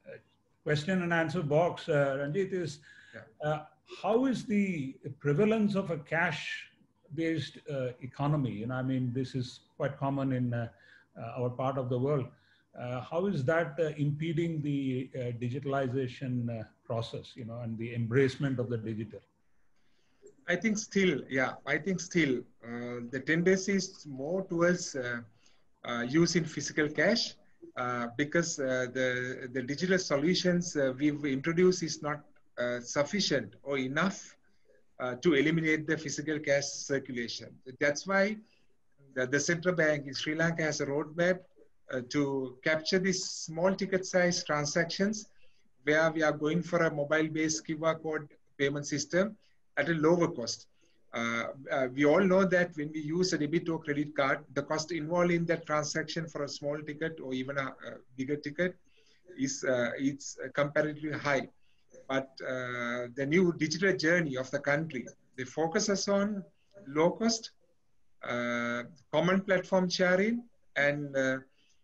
question and answer box, uh, Ranjit, is uh, how is the prevalence of a cash-based uh, economy? You know, I mean, this is quite common in uh, uh, our part of the world. Uh, how is that uh, impeding the uh, digitalization uh, process, you know, and the embracement of the digital? I think still, yeah, I think still uh, the tendency is more towards uh, uh, using physical cash uh, because uh, the, the digital solutions uh, we've introduced is not uh, sufficient or enough uh, to eliminate the physical cash circulation. That's why the, the central bank in Sri Lanka has a roadmap Uh, to capture these small ticket size transactions, where we are going for a mobile-based Q R code payment system at a lower cost. Uh, uh, we all know that when we use a debit or credit card, the cost involved in that transaction for a small ticket or even a, a bigger ticket is uh, it's comparatively high. But uh, the new digital journey of the country, they focus us on low cost, uh, common platform sharing, and uh,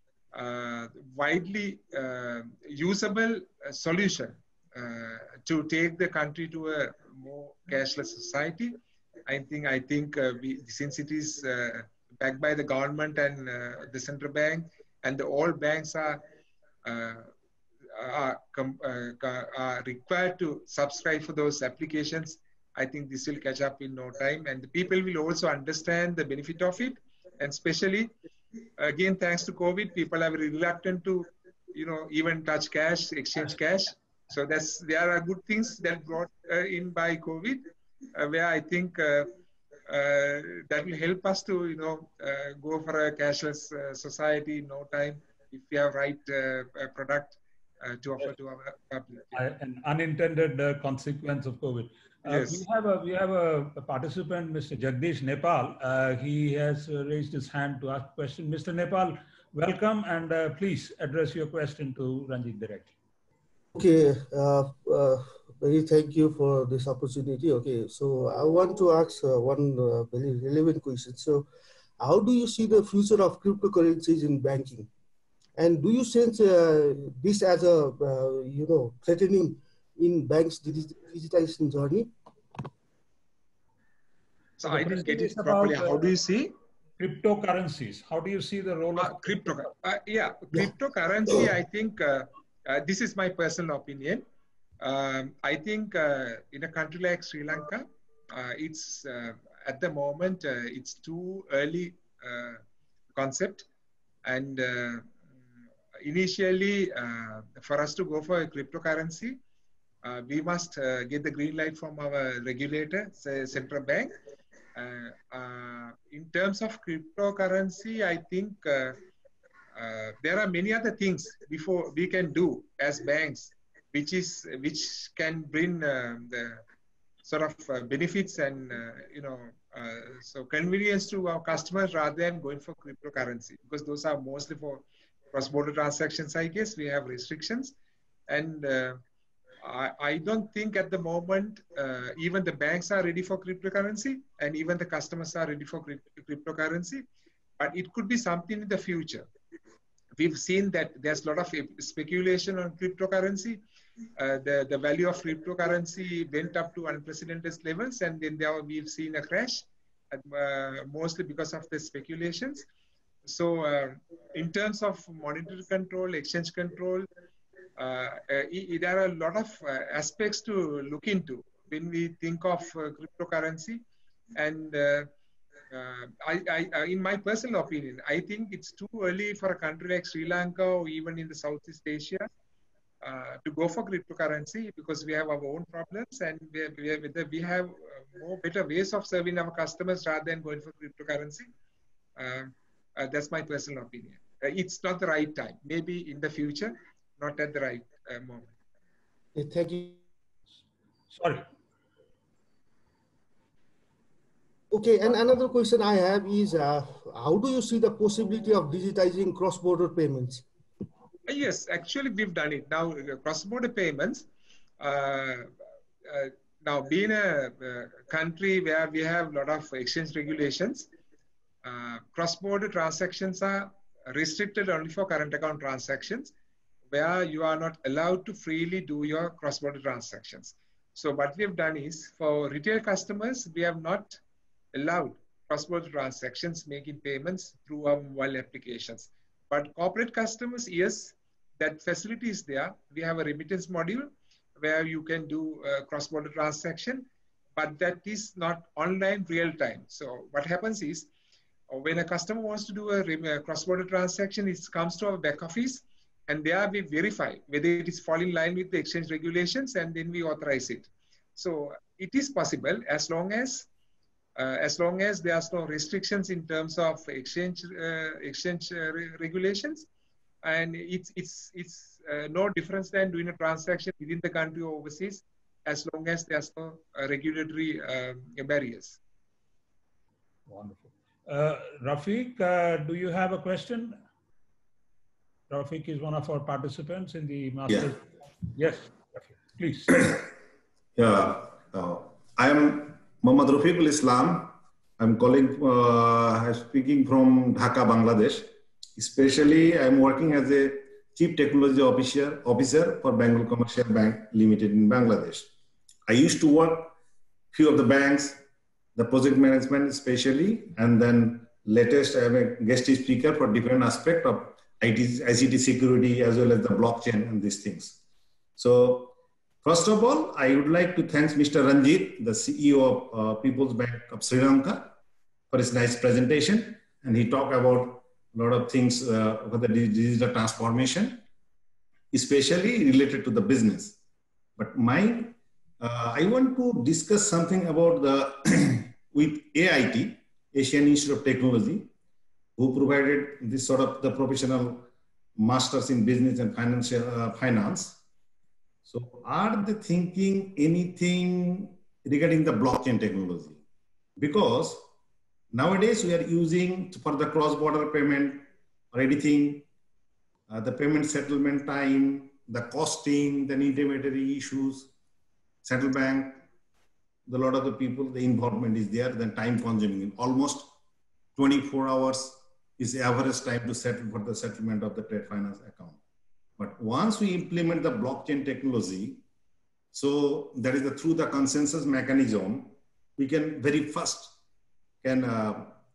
Uh, widely uh, usable uh, solution uh, to take the country to a more cashless society. I think I think uh, we, since it is uh, backed by the government and uh, the central bank, and the, all banks are uh, are, uh, are required to subscribe for those applications, I think this will catch up in no time, and the people will also understand the benefit of it, and especially. Again, thanks to COVID, people are very reluctant to, you know, even touch cash, exchange cash. So that's there are good things that brought uh, in by COVID, uh, where I think uh, uh, that will help us to, you know, uh, go for a cashless uh, society in no time if we have right uh, product uh, to offer to our public. An unintended uh, consequence of COVID. Uh, yes. We have a we have a, a participant, Mister Jagdish Nepal. Uh, he has uh, raised his hand to ask a question. Mister Nepal, welcome, and uh, please address your question to Ranjit directly. Okay, uh, uh, very thank you for this opportunity. Okay, so I want to ask uh, one uh, very relevant question. So, how do you see the future of cryptocurrencies in banking? And do you sense uh, this as a uh, you know threatening in banks' digitization journey? So I didn't get it properly. How do you see? cryptocurrencies. How do you see the role of uh, crypto? Uh, yeah, cryptocurrency. I think uh, uh, this is my personal opinion. Um, I think uh, in a country like Sri Lanka, uh, it's uh, at the moment uh, it's too early uh, concept, and uh, initially uh, for us to go for a cryptocurrency, uh, we must uh, get the green light from our regulator, say central bank. Uh, uh, in terms of cryptocurrency, I think uh, uh, there are many other things before we can do as banks, which is which can bring uh, the sort of uh, benefits and uh, you know uh, so convenience to our customers rather than going for cryptocurrency, because those are mostly for cross-border transactions. I guess we have restrictions, and uh, I, I don't think at the moment uh, even the banks are ready for cryptocurrency, and even the customers are ready for cryptocurrency. But it could be something in the future. We've seen that there's a lot of speculation on cryptocurrency. Uh, the, the value of cryptocurrency went up to unprecedented levels, and then there we've seen a crash, uh, mostly because of the speculations. So uh, in terms of monetary control, exchange control, uh, uh, there are a lot of uh, aspects to look into when we think of uh, cryptocurrency. And uh, uh, I, I, in my personal opinion, I think it's too early for a country like Sri Lanka or even in the Southeast Asia uh, to go for cryptocurrency, because we have our own problems, and we have, we have, we have more better ways of serving our customers rather than going for cryptocurrency. Uh, Uh, that's my personal opinion. Uh, it's not the right time. Maybe in the future, not at the right uh, moment. Thank you. Sorry. Okay, and another question I have is, uh, how do you see the possibility of digitizing cross-border payments? Uh, yes, actually we've done it. Now, uh, cross-border payments, uh, uh, now being a uh, country where we have a lot of exchange regulations, Uh, cross-border transactions are restricted only for current account transactions, where you are not allowed to freely do your cross-border transactions. So what we have done is, for retail customers, we have not allowed cross-border transactions making payments through our mobile applications. But corporate customers, yes, that facility is there. We have a remittance module where you can do a cross-border transaction, but that is not online real time. So what happens is, when a customer wants to do a, a cross-border transaction, it comes to our back office, and there we verify whether it is fall in line with the exchange regulations, and then we authorize it. So it is possible as long as uh, as long as there are no restrictions in terms of exchange uh, exchange uh, re regulations, and it's it's it's uh, no difference than doing a transaction within the country or overseas, as long as there's no uh, regulatory uh, barriers. Wonderful. Uh, Rafiq, uh, do you have a question? Rafiq is one of our participants in the master. Yeah. Yes, Rafiq, please. Yeah, uh, I am Muhammad Rafiqul Islam. I'm calling, uh, I'm speaking from Dhaka, Bangladesh. Especially, I'm working as a Chief Technology Officer, officer for Bengal Commercial Bank Limited in Bangladesh. I used to work few of the banks, the project management especially, and then latest I am a guest speaker for different aspect of I T, I C T security as well as the blockchain and these things. So first of all, I would like to thank Mister Ranjit, the C E O of uh, People's Bank of Sri Lanka, for his nice presentation. And he talked about a lot of things uh, for the digital transformation, especially related to the business. But mine, uh, I want to discuss something about the with A I T, Asian Institute of Technology, who provided this sort of the professional masters in business and financial uh, finance. So are they thinking anything regarding the blockchain technology? Because nowadays we are using for the cross-border payment or anything, uh, the payment settlement time, the costing, the intermediary issues, central bank, a lot of the people, the involvement is there, then time consuming. Almost twenty-four hours is the average time to settle for the settlement of the trade finance account. But once we implement the blockchain technology, so that is the, through the consensus mechanism, we can very fast can uh,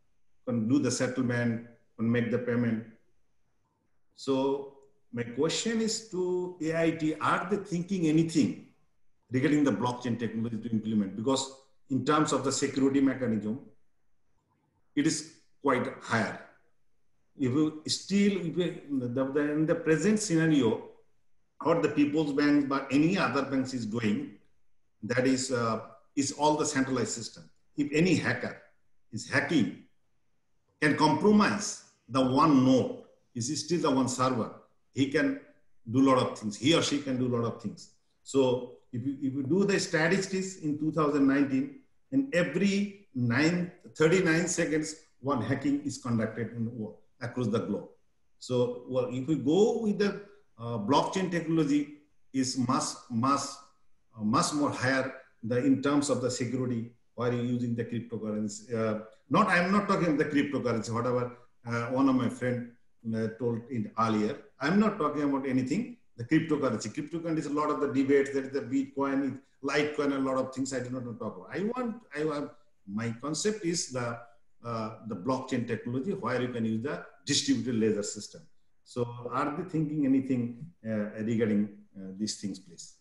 can do the settlement, can make the payment. So my question is to A I T, are they thinking anything regarding the blockchain technology to implement? Because in terms of the security mechanism, it is quite higher. If you still, if you, the, the, in the present scenario, what the People's Bank, but any other banks is doing, that is, uh, is all the centralized system. If any hacker is hacking, can compromise the one node, is still the one server, he can do a lot of things. He or she can do a lot of things. So if you, if you do the statistics in two thousand nineteen, in every nine, thirty-nine seconds, one hacking is conducted in, across the globe. So well, if we go with the uh, blockchain technology, is much, much, uh, much more higher the, in terms of the security, while using the cryptocurrency. Uh, not, I'm not talking the cryptocurrency, whatever uh, one of my friend uh, told in earlier. I'm not talking about anything, the cryptocurrency. Cryptocurrency is a lot of the debates, there is the Bitcoin, Litecoin, a lot of things I do not talk about. I want, I want, my concept is the, uh, the blockchain technology where you can use the distributed ledger system. So are they thinking anything uh, regarding uh, these things, please?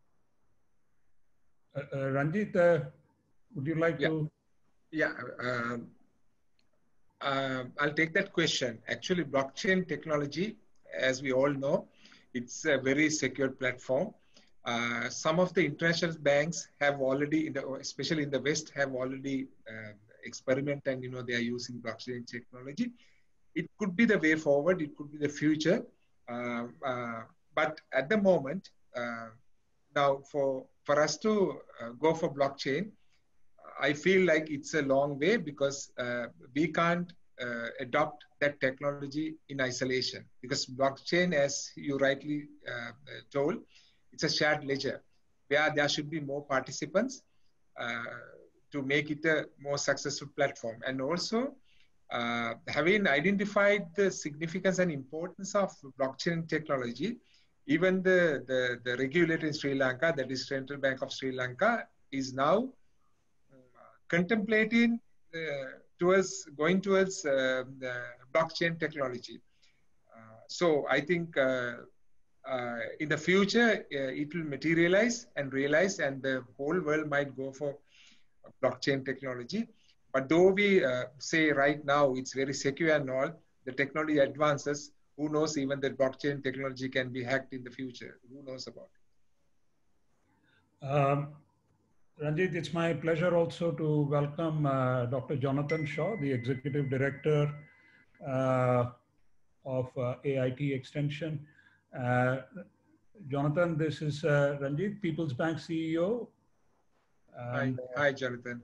Uh, uh, Ranjit, uh, would you like yeah. to? Yeah, uh, uh, I'll take that question. Actually, blockchain technology, as we all know, it's a very secure platform. Uh, some of the international banks have already, in the, especially in the West, have already uh, experimented and, you know, they are using blockchain technology. It could be the way forward. It could be the future. Uh, uh, but at the moment, uh, now for, for us to uh, go for blockchain, I feel like it's a long way because uh, we can't uh, adopt that technology in isolation, because blockchain, as you rightly uh, told, it's a shared ledger where there should be more participants uh, to make it a more successful platform. And also, uh, having identified the significance and importance of blockchain technology, even the, the, the regulator in Sri Lanka, that is Central Bank of Sri Lanka, is now contemplating uh, towards going towards uh, the blockchain technology. Uh, so I think uh, uh, in the future uh, it will materialize and realize, and the whole world might go for blockchain technology. But though we uh, say right now it's very secure and all, the technology advances. Who knows? Even the blockchain technology can be hacked in the future. Who knows about it? Um, Ranjit, it's my pleasure also to welcome uh, Doctor Jonathan Shaw, the Executive Director uh, of uh, A I T Extension. Uh, Jonathan, this is uh, Ranjit, People's Bank C E O. And, hi, hi, Jonathan.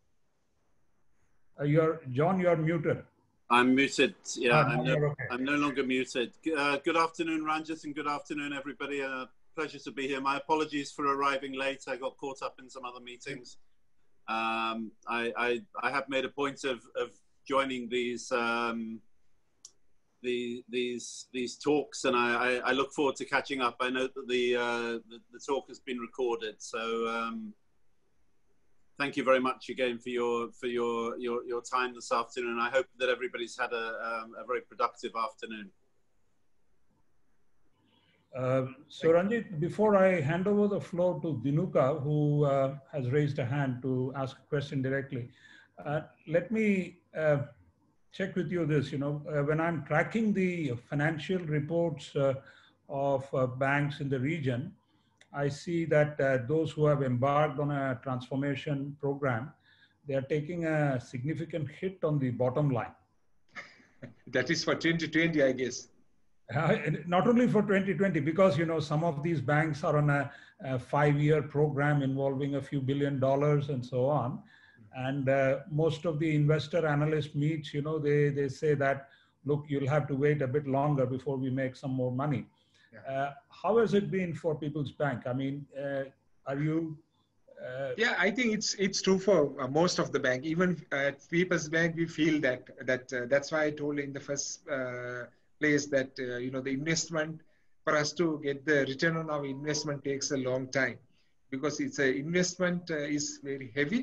Uh, you're, John, you're muted. I'm muted. Yeah, Ah, I'm, no, okay. I'm no longer muted. Uh, good afternoon, Ranjit, and good afternoon, everybody. Uh, pleasure to be here. My apologies for arriving late. I got caught up in some other meetings. Um, I, I, I have made a point of, of joining these um, the, these these talks, and I, I, I look forward to catching up. I know that the uh, the, the talk has been recorded, so um, thank you very much again for your for your your, your time this afternoon. I hope that everybody's had a, um, a very productive afternoon. Uh, so Ranjit, before I hand over the floor to Dinuka, who uh, has raised a hand to ask a question directly, uh, let me uh, check with you this. You know, uh, when I'm tracking the financial reports uh, of uh, banks in the region, I see that uh, those who have embarked on a transformation program, they are taking a significant hit on the bottom line. That is for twenty twenty, I guess. Uh, not only for twenty twenty, because, you know, some of these banks are on a, a five-year program involving a few billion dollars and so on. And uh, most of the investor analyst meets, you know, they, they say that, look, you'll have to wait a bit longer before we make some more money. Yeah. Uh, how has it been for People's Bank? I mean, uh, are you... Uh, yeah, I think it's it's true for uh, most of the bank. Even at People's Bank, we feel that, that uh, that's why I told in the first uh, place that, uh, you know, the investment, for us to get the return on our investment takes a long time, because it's a investment uh, is very heavy,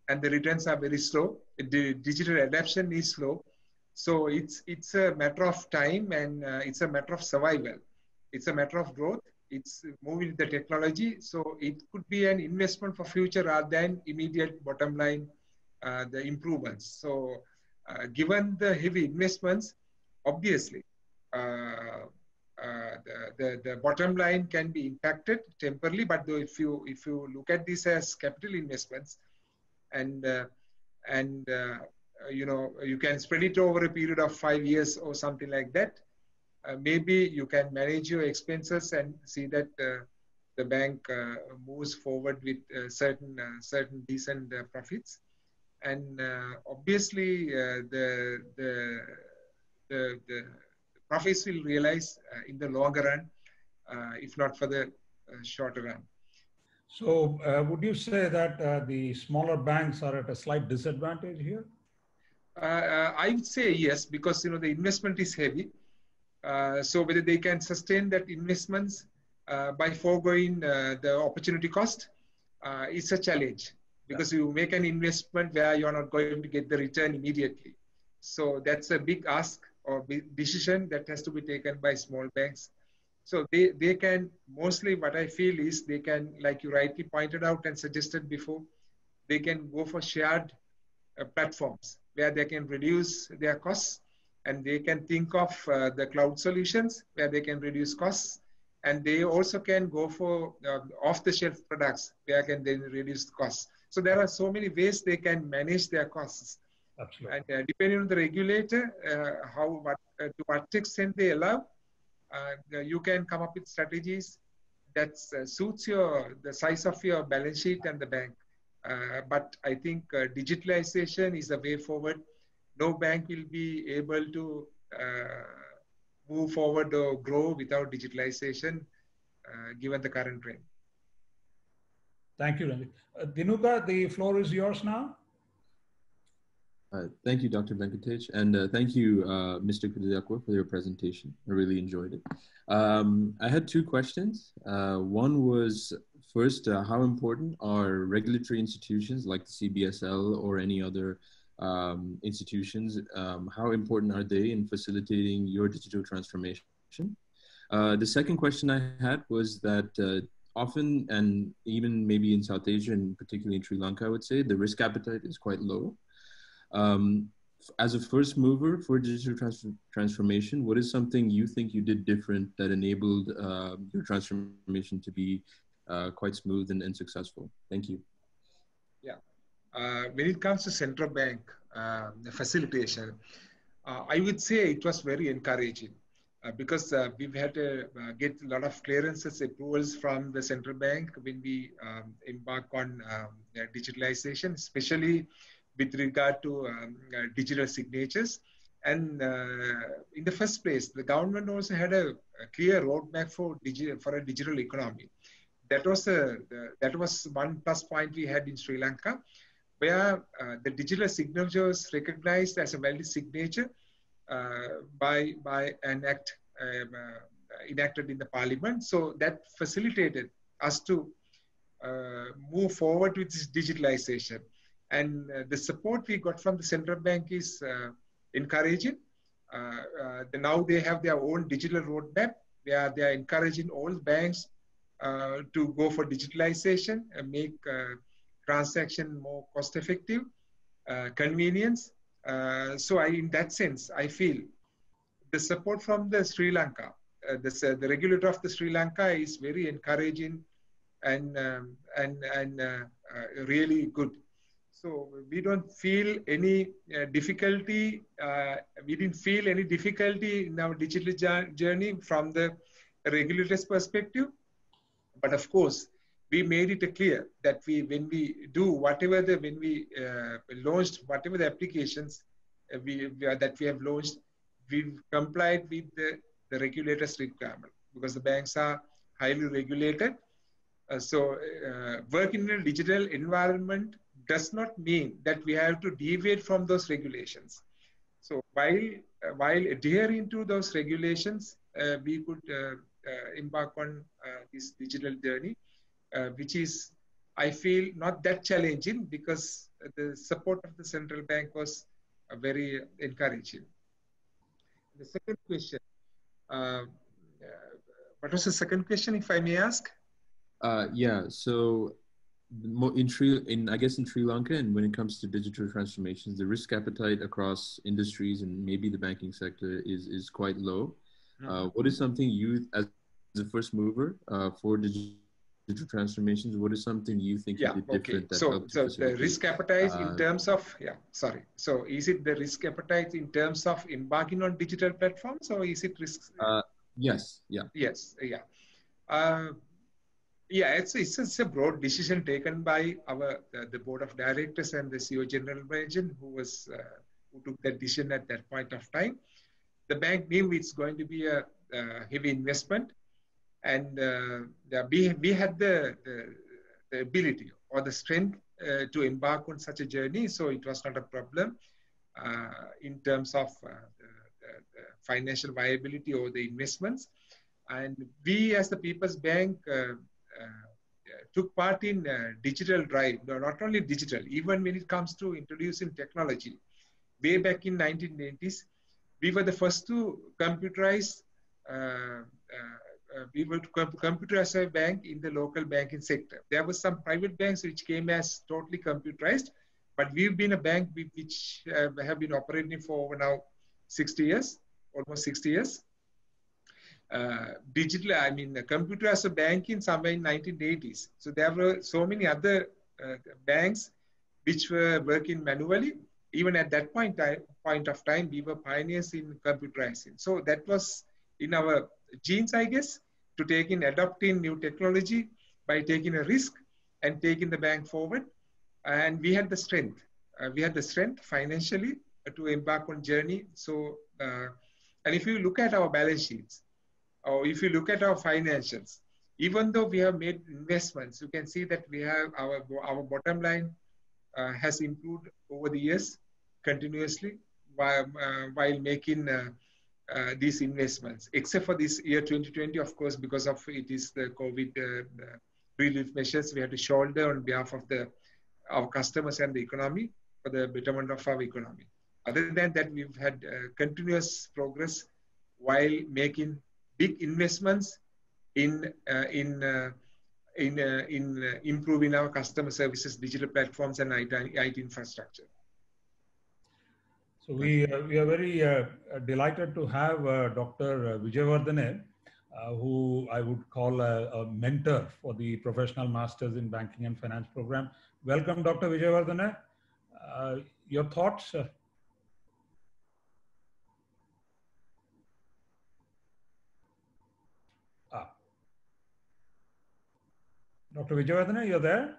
and the returns are very slow. The digital adoption is slow. So it's, it's a matter of time, and uh, it's a matter of survival. It's a matter of growth. It's moving the technology. So it could be an investment for future rather than immediate bottom line, uh, the improvements. So uh, given the heavy investments, obviously, uh, uh, the, the, the bottom line can be impacted temporarily, but though if you, if you look at this as capital investments, and, uh, and uh, you know, you can spread it over a period of five years or something like that, uh, maybe you can manage your expenses and see that uh, the bank uh, moves forward with uh, certain, uh, certain decent uh, profits. And uh, obviously, uh, the, the, the, the profits will realize uh, in the longer run, uh, if not for the uh, shorter run. So uh, would you say that uh, the smaller banks are at a slight disadvantage here? Uh, uh, I would say yes, because you know the investment is heavy. Uh, so whether they can sustain that investments uh, by foregoing uh, the opportunity cost uh, is a challenge, because you make an investment where you're not going to get the return immediately. So that's a big ask or big decision that has to be taken by small banks. So they, they can, mostly what I feel is they can, like you rightly pointed out and suggested before, they can go for shared uh, platforms where they can reduce their costs, and they can think of uh, the cloud solutions where they can reduce costs, and they also can go for uh, off-the-shelf products where can they reduce costs. So there are so many ways they can manage their costs. Absolutely. And uh, depending on the regulator, uh, how what, uh, to what extent they allow, uh, you can come up with strategies that uh, suits your the size of your balance sheet and the bank. Uh, but I think uh, digitalization is the way forward. No bank will be able to uh, move forward or grow without digitalization, uh, given the current trend. Thank you, Ranjit. Uh, Dinuka, the floor is yours now. Uh, thank you, Doctor Venkatesh, and uh, thank you, uh, Mister Kudayakwa, for your presentation. I really enjoyed it. Um, I had two questions. Uh, one was, first, uh, how important are regulatory institutions like the C B S L or any other um, institutions? Um, how important are they in facilitating your digital transformation? Uh, the second question I had was that uh, often, and even maybe in South Asia and particularly in Sri Lanka, I would say, the risk appetite is quite low. Um, as a first mover for digital trans transformation, what is something you think you did different that enabled uh, your transformation to be uh, quite smooth and, and successful? Thank you. Yeah, uh, when it comes to central bank uh, the facilitation, uh, I would say it was very encouraging uh, because uh, we've had to uh, get a lot of clearances, approvals from the central bank when we um, embark on um, digitalization, especially with regard to um, uh, digital signatures. And uh, in the first place, the government also had a, a clear roadmap for, digi for a digital economy. That was, a, the, that was one plus point we had in Sri Lanka, where uh, the digital signature was recognized as a valid signature uh, by, by an act um, uh, enacted in the parliament. So that facilitated us to uh, move forward with this digitalization. And uh, the support we got from the central bank is uh, encouraging. Uh, uh, the, now they have their own digital roadmap where they are encouraging all banks uh, to go for digitalization and make uh, transaction more cost effective, uh, convenience. Uh, so I, in that sense, I feel the support from the Sri Lanka, uh, the, uh, the regulator of the Sri Lanka is very encouraging and, um, and, and uh, uh, really good. So we don't feel any uh, difficulty, uh, we didn't feel any difficulty in our digital journey from the regulator's perspective. But of course, we made it clear that we, when we do whatever the, when we uh, launched whatever the applications uh, we, we are, that we have launched, we've complied with the, the regulator's requirement because the banks are highly regulated. Uh, so uh, working in a digital environment does not mean that we have to deviate from those regulations. So while, uh, while adhering to those regulations, uh, we could uh, uh, embark on uh, this digital journey, uh, which is, I feel, not that challenging because the support of the central bank was uh, very encouraging. The second question, uh, what was the second question, if I may ask? Uh, yeah, so in Sri, in I guess in Sri Lanka, and when it comes to digital transformations, the risk appetite across industries and maybe the banking sector is is quite low. Uh, what is something you, as a first mover uh, for digital transformations, what is something you think yeah, you did okay. different that so, helped so facilitate? the risk appetite uh, in terms of, yeah, sorry. So is it the risk appetite in terms of embarking on digital platforms, or is it risk? Uh, yes, yeah. Yes, yeah. Uh, yeah, it's, it's, it's a broad decision taken by our the, the board of directors and the C E O general manager who was uh, who took that decision at that point of time. The bank knew it's going to be a, a heavy investment, and uh, the, we, we had the, the, the ability or the strength uh, to embark on such a journey, so it was not a problem uh, in terms of uh, the, the, the financial viability or the investments. And we as the People's Bank uh, uh, took part in uh, digital drive, no, not only digital, even when it comes to introducing technology. Way back in nineteen eighties, we were the first to computerize, uh, uh, uh, we were to comp computerize a bank in the local banking sector. There were some private banks which came as totally computerized, but we've been a bank which uh, have been operating for over now sixty years, almost sixty years. Uh, digital, I mean, the computer as a banking somewhere in nineteen eighties. So there were so many other uh, banks which were working manually. Even at that point, point of time, we were pioneers in computerizing. So that was in our genes, I guess, to take in adopting new technology by taking a risk and taking the bank forward. And we had the strength. Uh, we had the strength financially to embark on journey. So, uh, and if you look at our balance sheets, or if you look at our financials, even though we have made investments, you can see that we have our, our bottom line uh, has improved over the years continuously while, uh, while making uh, uh, these investments, except for this year twenty twenty, of course, because of it is the COVID uh, relief measures we had to shoulder on behalf of the our customers and the economy for the betterment of our economy. Other than that, we've had uh, continuous progress while making big investments in uh, in uh, in uh, in uh, improving our customer services, digital platforms, and I T infrastructure. So we uh, we are very uh, delighted to have uh, Doctor Wijewardene, uh, who I would call a, a mentor for the Professional Masters in Banking and Finance program. Welcome, Doctor Wijewardene. Uh, your thoughts? Uh, ah. Doctor Wijewardene, you're there?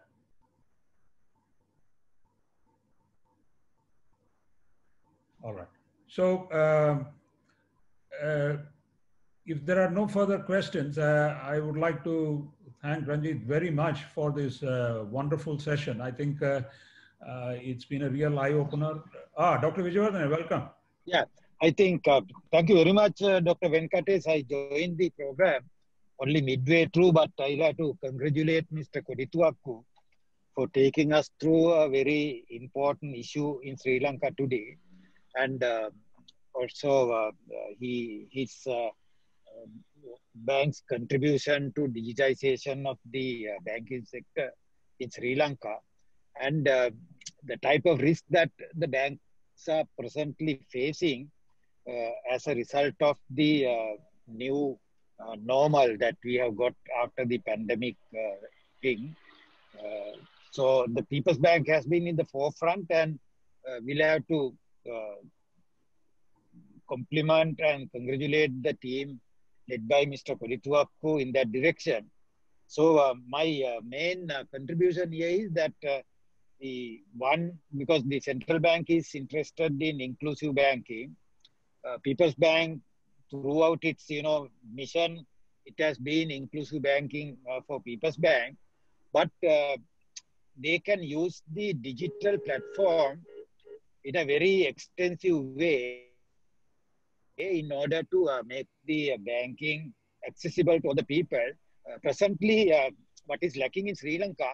All right. So uh, uh, if there are no further questions, uh, I would like to thank Ranjit very much for this uh, wonderful session. I think uh, uh, it's been a real eye-opener. Ah, Doctor Wijewardene, welcome. Yeah, I think, uh, thank you very much, uh, Doctor Venkatesh. I joined the program only midway through, but I have to congratulate Mister Kodituakku for taking us through a very important issue in Sri Lanka today. And uh, also uh, he, his uh, bank's contribution to digitization of the uh, banking sector in Sri Lanka, and uh, the type of risk that the banks are presently facing uh, as a result of the uh, new uh, normal that we have got after the pandemic uh, thing. Uh, so the People's Bank has been in the forefront, and uh, we'll have to uh, compliment and congratulate the team led by Mister Kodituakku in that direction. So uh, my uh, main uh, contribution here is that uh, the one, because the central bank is interested in inclusive banking, uh, People's Bank throughout its you know mission, it has been inclusive banking uh, for People's Bank, but uh, they can use the digital platform in a very extensive way in order to uh, make the uh, banking accessible to the people. Uh, presently, uh, what is lacking in Sri Lanka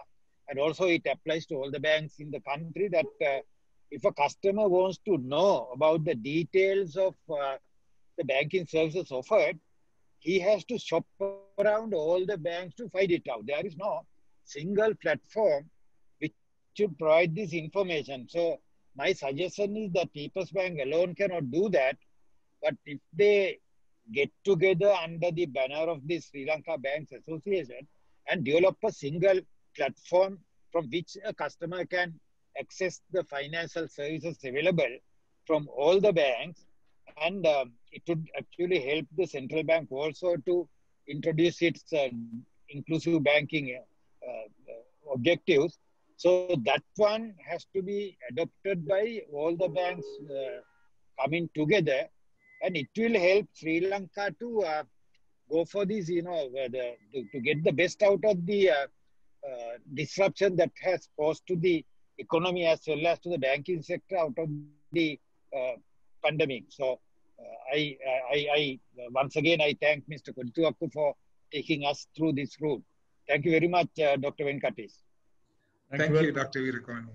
and also it applies to all the banks in the country, that uh, if a customer wants to know about the details of uh, the banking services offered, he has to shop around all the banks to find it out. There is no single platform which should provide this information. So my suggestion is that People's Bank alone cannot do that, but if they get together under the banner of the Sri Lanka Banks Association and develop a single platform from which a customer can access the financial services available from all the banks, and um, it would actually help the central bank also to introduce its uh, inclusive banking uh, uh, objectives. So that one has to be adopted by all the banks uh, coming together, and it will help Sri Lanka to uh, go for this, you know, uh, the, to, to get the best out of the uh, uh, disruption that has caused to the economy as well as to the banking sector out of the uh, pandemic. So uh, I, I, I, once again, I thank Mister Kodituakku for taking us through this route. Thank you very much, uh, Doctor Venkatesh. Thank, Thank you, you Doctor Weerakonda.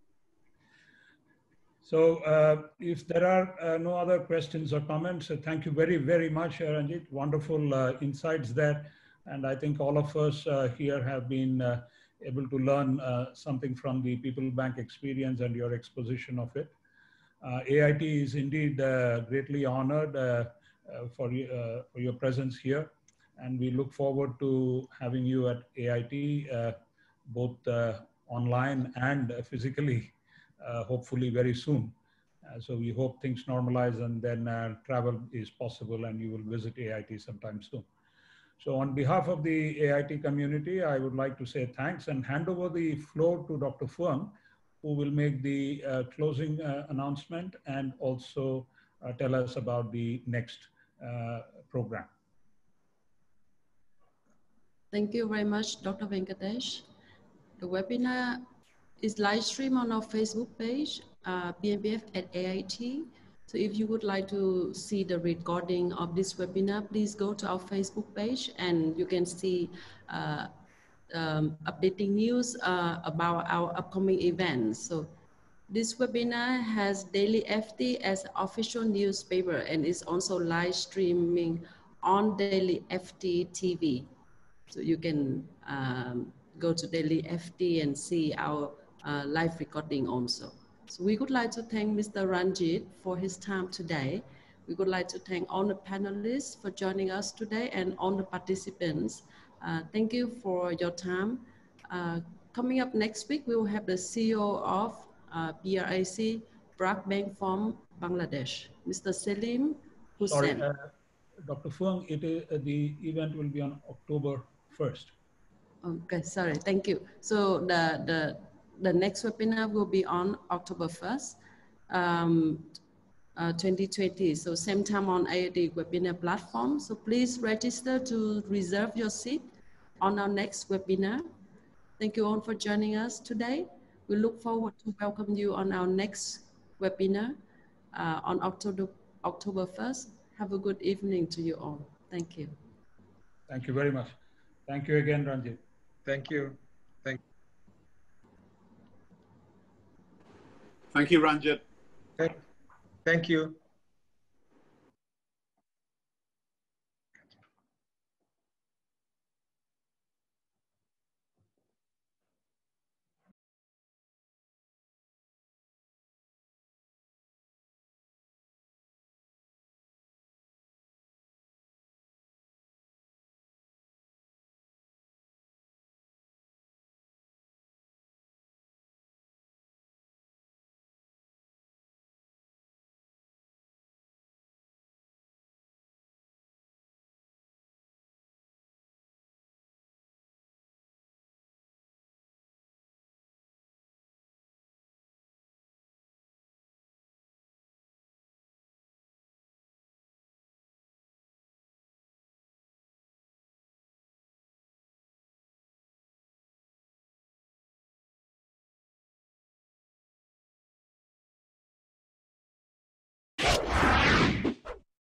So uh, if there are uh, no other questions or comments, uh, thank you very, very much, uh, Ranjit. Wonderful uh, insights there. And I think all of us uh, here have been uh, able to learn uh, something from the People Bank experience and your exposition of it. Uh, A I T is indeed uh, greatly honored uh, uh, for, uh, for your presence here. And we look forward to having you at A I T, uh, both uh, online and uh, physically, uh, hopefully very soon. Uh, so we hope things normalize and then uh, travel is possible and you will visit A I T sometime soon. So on behalf of the A I T community, I would like to say thanks and hand over the floor to Doctor Phuong, who will make the uh, closing uh, announcement and also uh, tell us about the next uh, program. Thank you very much, Doctor Venkatesh. The webinar is live streamed on our Facebook page, uh, B M B F at A I T. So if you would like to see the recording of this webinar, please go to our Facebook page and you can see uh, um, updating news uh, about our upcoming events. So this webinar has Daily F T as official newspaper and is also live streaming on Daily F T T V. So you can um, go to Daily F T and see our uh, live recording also. So we would like to thank Mister Ranjit for his time today. We would like to thank all the panelists for joining us today and all the participants. Uh, thank you for your time. Uh, coming up next week, we will have the C E O of uh, B R A C, BRAC Bank from Bangladesh, Mister Selim Hussain. Sorry, uh, Doctor Phuong, it is, uh, the event will be on October first. Okay, sorry, thank you. So the, the, the next webinar will be on October first, um, uh, twenty twenty. So same time on A I T webinar platform. So please register to reserve your seat on our next webinar. Thank you all for joining us today. We look forward to welcome you on our next webinar uh, on October, October first. Have a good evening to you all. Thank you. Thank you very much. Thank you again, Ranjit. Thank you. Thank you. Thank you, Ranjit. Thank, thank you.